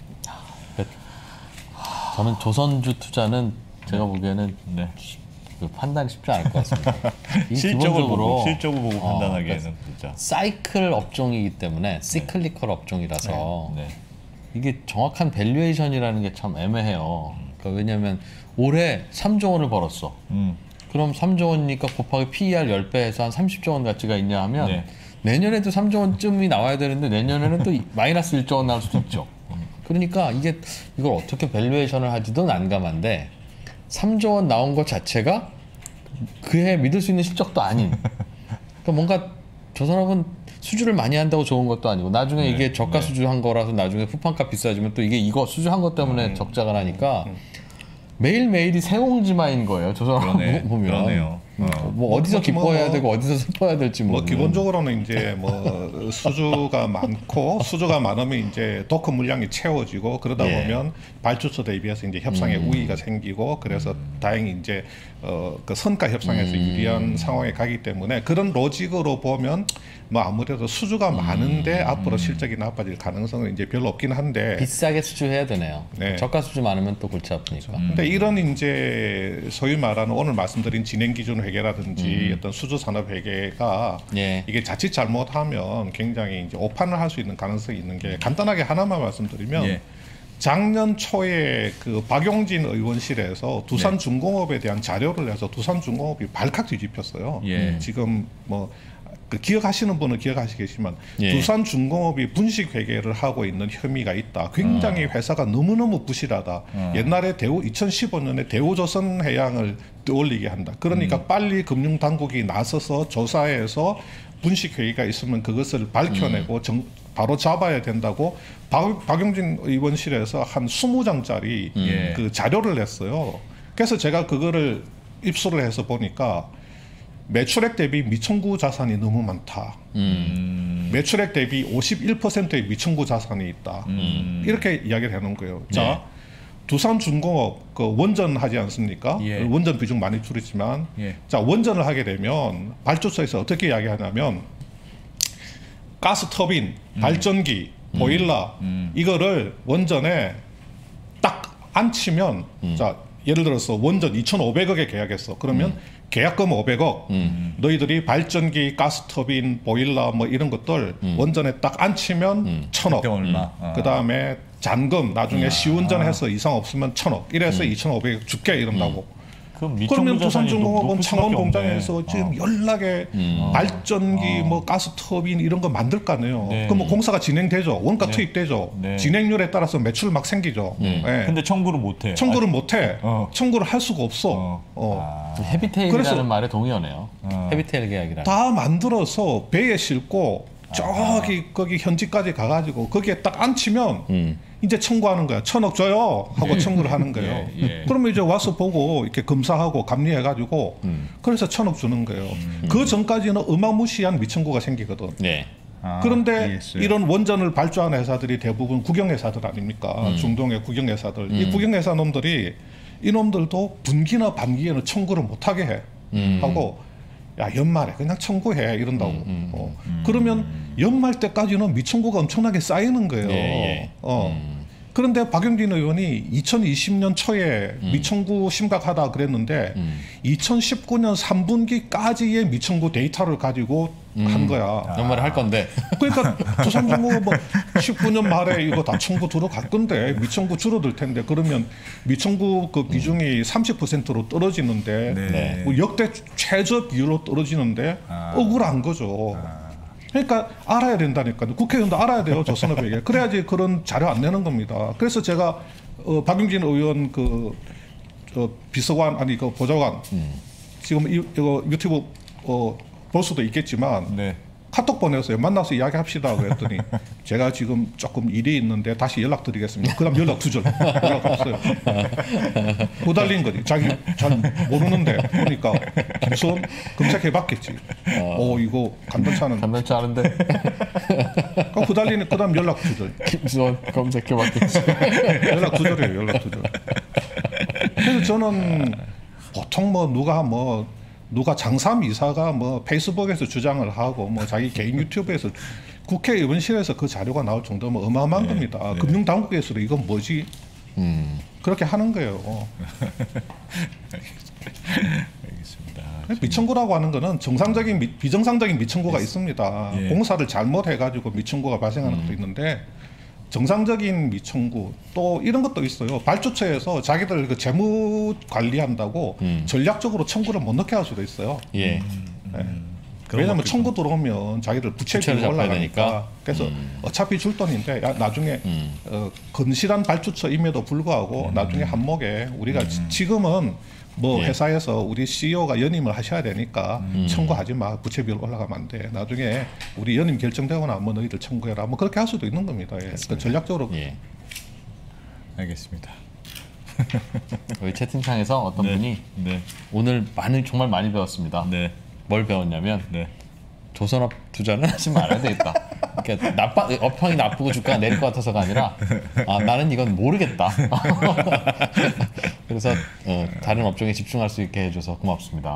저는 조선주 투자는 제가 보기에는 그 판단이 쉽지 않을 것 같습니다. 실적으로 보고 판단하기에는 진짜 사이클 업종이기 때문에 시클리컬 업종이라서 이게 정확한 밸류에이션이라는 게 참 애매해요. 그러니까 왜냐하면 올해 3조 원을 벌었어. 그럼 3조 원이니까 곱하기 PER 10배 해서 한 30조 원 가치가 있냐 하면 내년에도 3조 원쯤이 나와야 되는데 내년에는 또 마이너스 1조 원 나올 수도 있죠. 그러니까 이걸 어떻게 밸류에이션을 하지도 난감한데 3조 원 나온 것 자체가 그해 믿을 수 있는 실적도 아닌. 그러니까 뭔가 조선업은 수주를 많이 한다고 좋은 것도 아니고 나중에 이게 저가 수주한 거라서 나중에 후판값 비싸지면 또 이거 수주한 것 때문에 적자가 나니까 매일매일이 새옹지마인 거예요. 조선업 보면. 그러네요. 뭐 어디서 기뻐해야 되고 어디서 슬퍼해야 될지 뭐 기본적으로는 이제 뭐 수주가 많으면 이제 도크 물량이 채워지고 그러다 보면 발주처 대비해서 이제 협상에 우위가 생기고 그래서 다행히 이제 그 선가 협상에서 유리한 상황에 가기 때문에 그런 로직으로 보면 뭐 아무래도 수주가 많은데 앞으로 실적이 나빠질 가능성은 이제 별로 없긴 한데 비싸게 수주해야 되네요. 저가 수주 많으면 또 골치 아프니까. 근데 이런 이제 소위 말하는 오늘 말씀드린 진행 기준 회계라든지 어떤 수주 산업 회계가 이게 자칫 잘못하면 굉장히 이제 오판을 할 수 있는 가능성이 있는 게 간단하게 하나만 말씀드리면 작년 초에 그 박용진 의원실에서 두산중공업에 대한 자료를 해서 두산중공업이 발칵 뒤집혔어요. 지금 뭐 그 기억하시는 분은 기억하시겠지만 두산중공업이 분식 회계를 하고 있는 혐의가 있다. 굉장히 회사가 너무너무 부실하다. 옛날에 2015년에 대우조선해양을 떠올리게 한다. 그러니까 빨리 금융당국이 나서서 조사해서 분식 회의가 있으면 그것을 밝혀내고 바로 잡아야 된다고 박용진 의원실에서 한 20장짜리 그 자료를 냈어요. 그래서 제가 그거를 입수를 해서 보니까 매출액 대비 미청구 자산이 너무 많다. 매출액 대비 51%의 미청구 자산이 있다. 이렇게 이야기를 해놓은 거예요. 자, 두산중공업 그 원전 하지 않습니까? 원전 비중 많이 줄였지만 자, 원전을 하게 되면 발주처에서 어떻게 이야기하냐면 가스 터빈, 발전기, 보일러 이거를 원전에 딱 앉히면 자, 예를 들어서 원전 2,500억에 계약했어. 그러면 계약금 500억, 너희들이 발전기, 가스터빈, 보일러 뭐 이런 것들 원전에 딱 앉히면 1,000억. 얼마? 그 다음에 잔금 나중에 시운전해서 이상 없으면 1,000억 이래서 2,500억 줄게 이런다고. 그러면 두산중공업은 창원 공장에서 지금 연락에 발전기 뭐 가스터빈 이런 거 만들 거 아니에요. 그럼 뭐 공사가 진행되죠. 원가 투입되죠. 진행률에 따라서 매출 막 생기죠. 근데 청구를 못해. 청구를 못해. 청구를 할 수가 없어. 헤비테일이라는 말에 동의하네요. 헤비테일 계약이라. 다 만들어서 배에 싣고 저기 거기 현지까지 가가지고 거기에 딱 앉히면 이제 청구하는 거야. 1,000억 줘요 하고 청구를 하는 거예요. 그러면 이제 와서 보고 이렇게 검사하고 감리해가지고 그래서 1,000억 주는 거예요. 그 전까지는 어마무시한 미청구가 생기거든. 그런데 이런 원전을 발주하는 회사들이 대부분 국영회사들 아닙니까? 중동의 국영회사들. 이 국영회사 놈들이 이놈들도 분기나 반기에는 청구를 못하게 해. 하고 야 연말에 그냥 청구해 이런다고. 그러면 연말 때까지는 미청구가 엄청나게 쌓이는 거예요. 그런데 박용진 의원이 2020년 초에 미청구 심각하다 그랬는데 2019년 3분기까지의 미청구 데이터를 가지고 한 거야. 연말에 할 건데. 그러니까 두산중공업 뭐 19년 말에 이거 다 청구 들어갈 건데 미청구 줄어들 텐데 그러면 미청구 그 비중이 30%로 떨어지는데 뭐 역대 최저 비율로 떨어지는데 억울한 거죠. 그러니까 알아야 된다니까요. 국회의원도 알아야 돼요. 조선업에게. 그래야지 그런 자료 안 내는 겁니다. 그래서 제가 박용진 의원 그 비서관 아니 그 보좌관 지금 이거 유튜브 볼 수도 있겠지만 카톡 보내서 만나서 이야기합시다 그랬더니 제가 지금 조금 일이 있는데 다시 연락드리겠습니다. 그다음 연락 두절 연락 없어요. 후달린 거지. 자기 잘 모르는데 보니까 김수원 검색해봤겠지. 이거 간단치 않은데. 후달리는 그다음 연락 두절. 김수원 검색해봤겠지. 연락 두절이에요. 연락 두절. 그래서 저는 보통 누가 장삼 이사가 뭐 페이스북에서 주장을 하고 뭐 자기 개인 유튜브에서 국회의원실에서 그 자료가 나올 정도면 어마어마한 겁니다. 금융당국에서도 이건 뭐지? 그렇게 하는 거예요. 알겠습니다. 미청구라고 하는 거는 정상적인 비정상적인 미청구가 있습니다. 공사를 잘못해가지고 미청구가 발생하는 것도 있는데 정상적인 미청구 또 이런 것도 있어요. 발주처에서 자기들 그 재무 관리한다고 전략적으로 청구를 못 넣게 할 수도 있어요. 왜냐하면 청구 들어오면 자기들 부채비가 올라가니까. 그래서 어차피 줄 돈인데 나중에 건실한 발주처임에도 불구하고 나중에 한몫에 우리가 지금은 뭐 회사에서 우리 CEO가 연임을 하셔야 되니까 청구하지 마. 부채비율 올라가면 안 돼. 나중에 우리 연임 결정되거나 뭐 너희들 청구해라. 뭐 그렇게 할 수도 있는 겁니다. 그러니까 전략적으로. 알겠습니다. 저희 채팅창에서 어떤 분이 오늘 정말 많이 배웠습니다. 뭘 배웠냐면 조선업 투자는 하지 말아야 되겠다. 그러니까 업황이 나쁘고 주가가 내릴 것 같아서가 아니라 나는 이건 모르겠다. 그래서 다른 업종에 집중할 수 있게 해줘서 고맙습니다.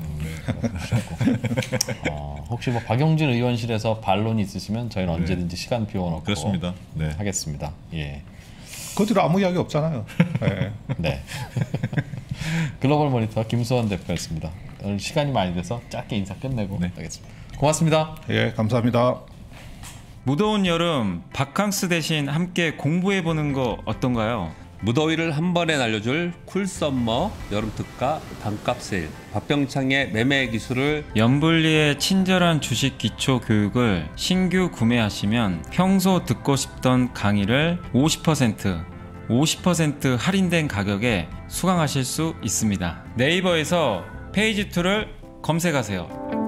혹시 뭐 박용진 의원실에서 반론이 있으시면 저희는 언제든지 시간 비워놓고 그렇습니다. 하겠습니다. 그 뒤로 아무 이야기 없잖아요. 글로벌 모니터 김수원 대표였습니다. 오늘 시간이 많이 돼서 짧게 인사 끝내고 하겠습니다. 고맙습니다. 감사합니다. 무더운 여름 바캉스 대신 함께 공부해보는 거 어떤가요? 무더위를 한 번에 날려줄 쿨썸머 여름특가 반값 세일, 박병창의 매매 기술을, 염블리의 친절한 주식 기초 교육을 신규 구매하시면 평소 듣고 싶던 강의를 50% 할인된 가격에 수강하실 수 있습니다. 네이버에서 페이지2를 검색하세요.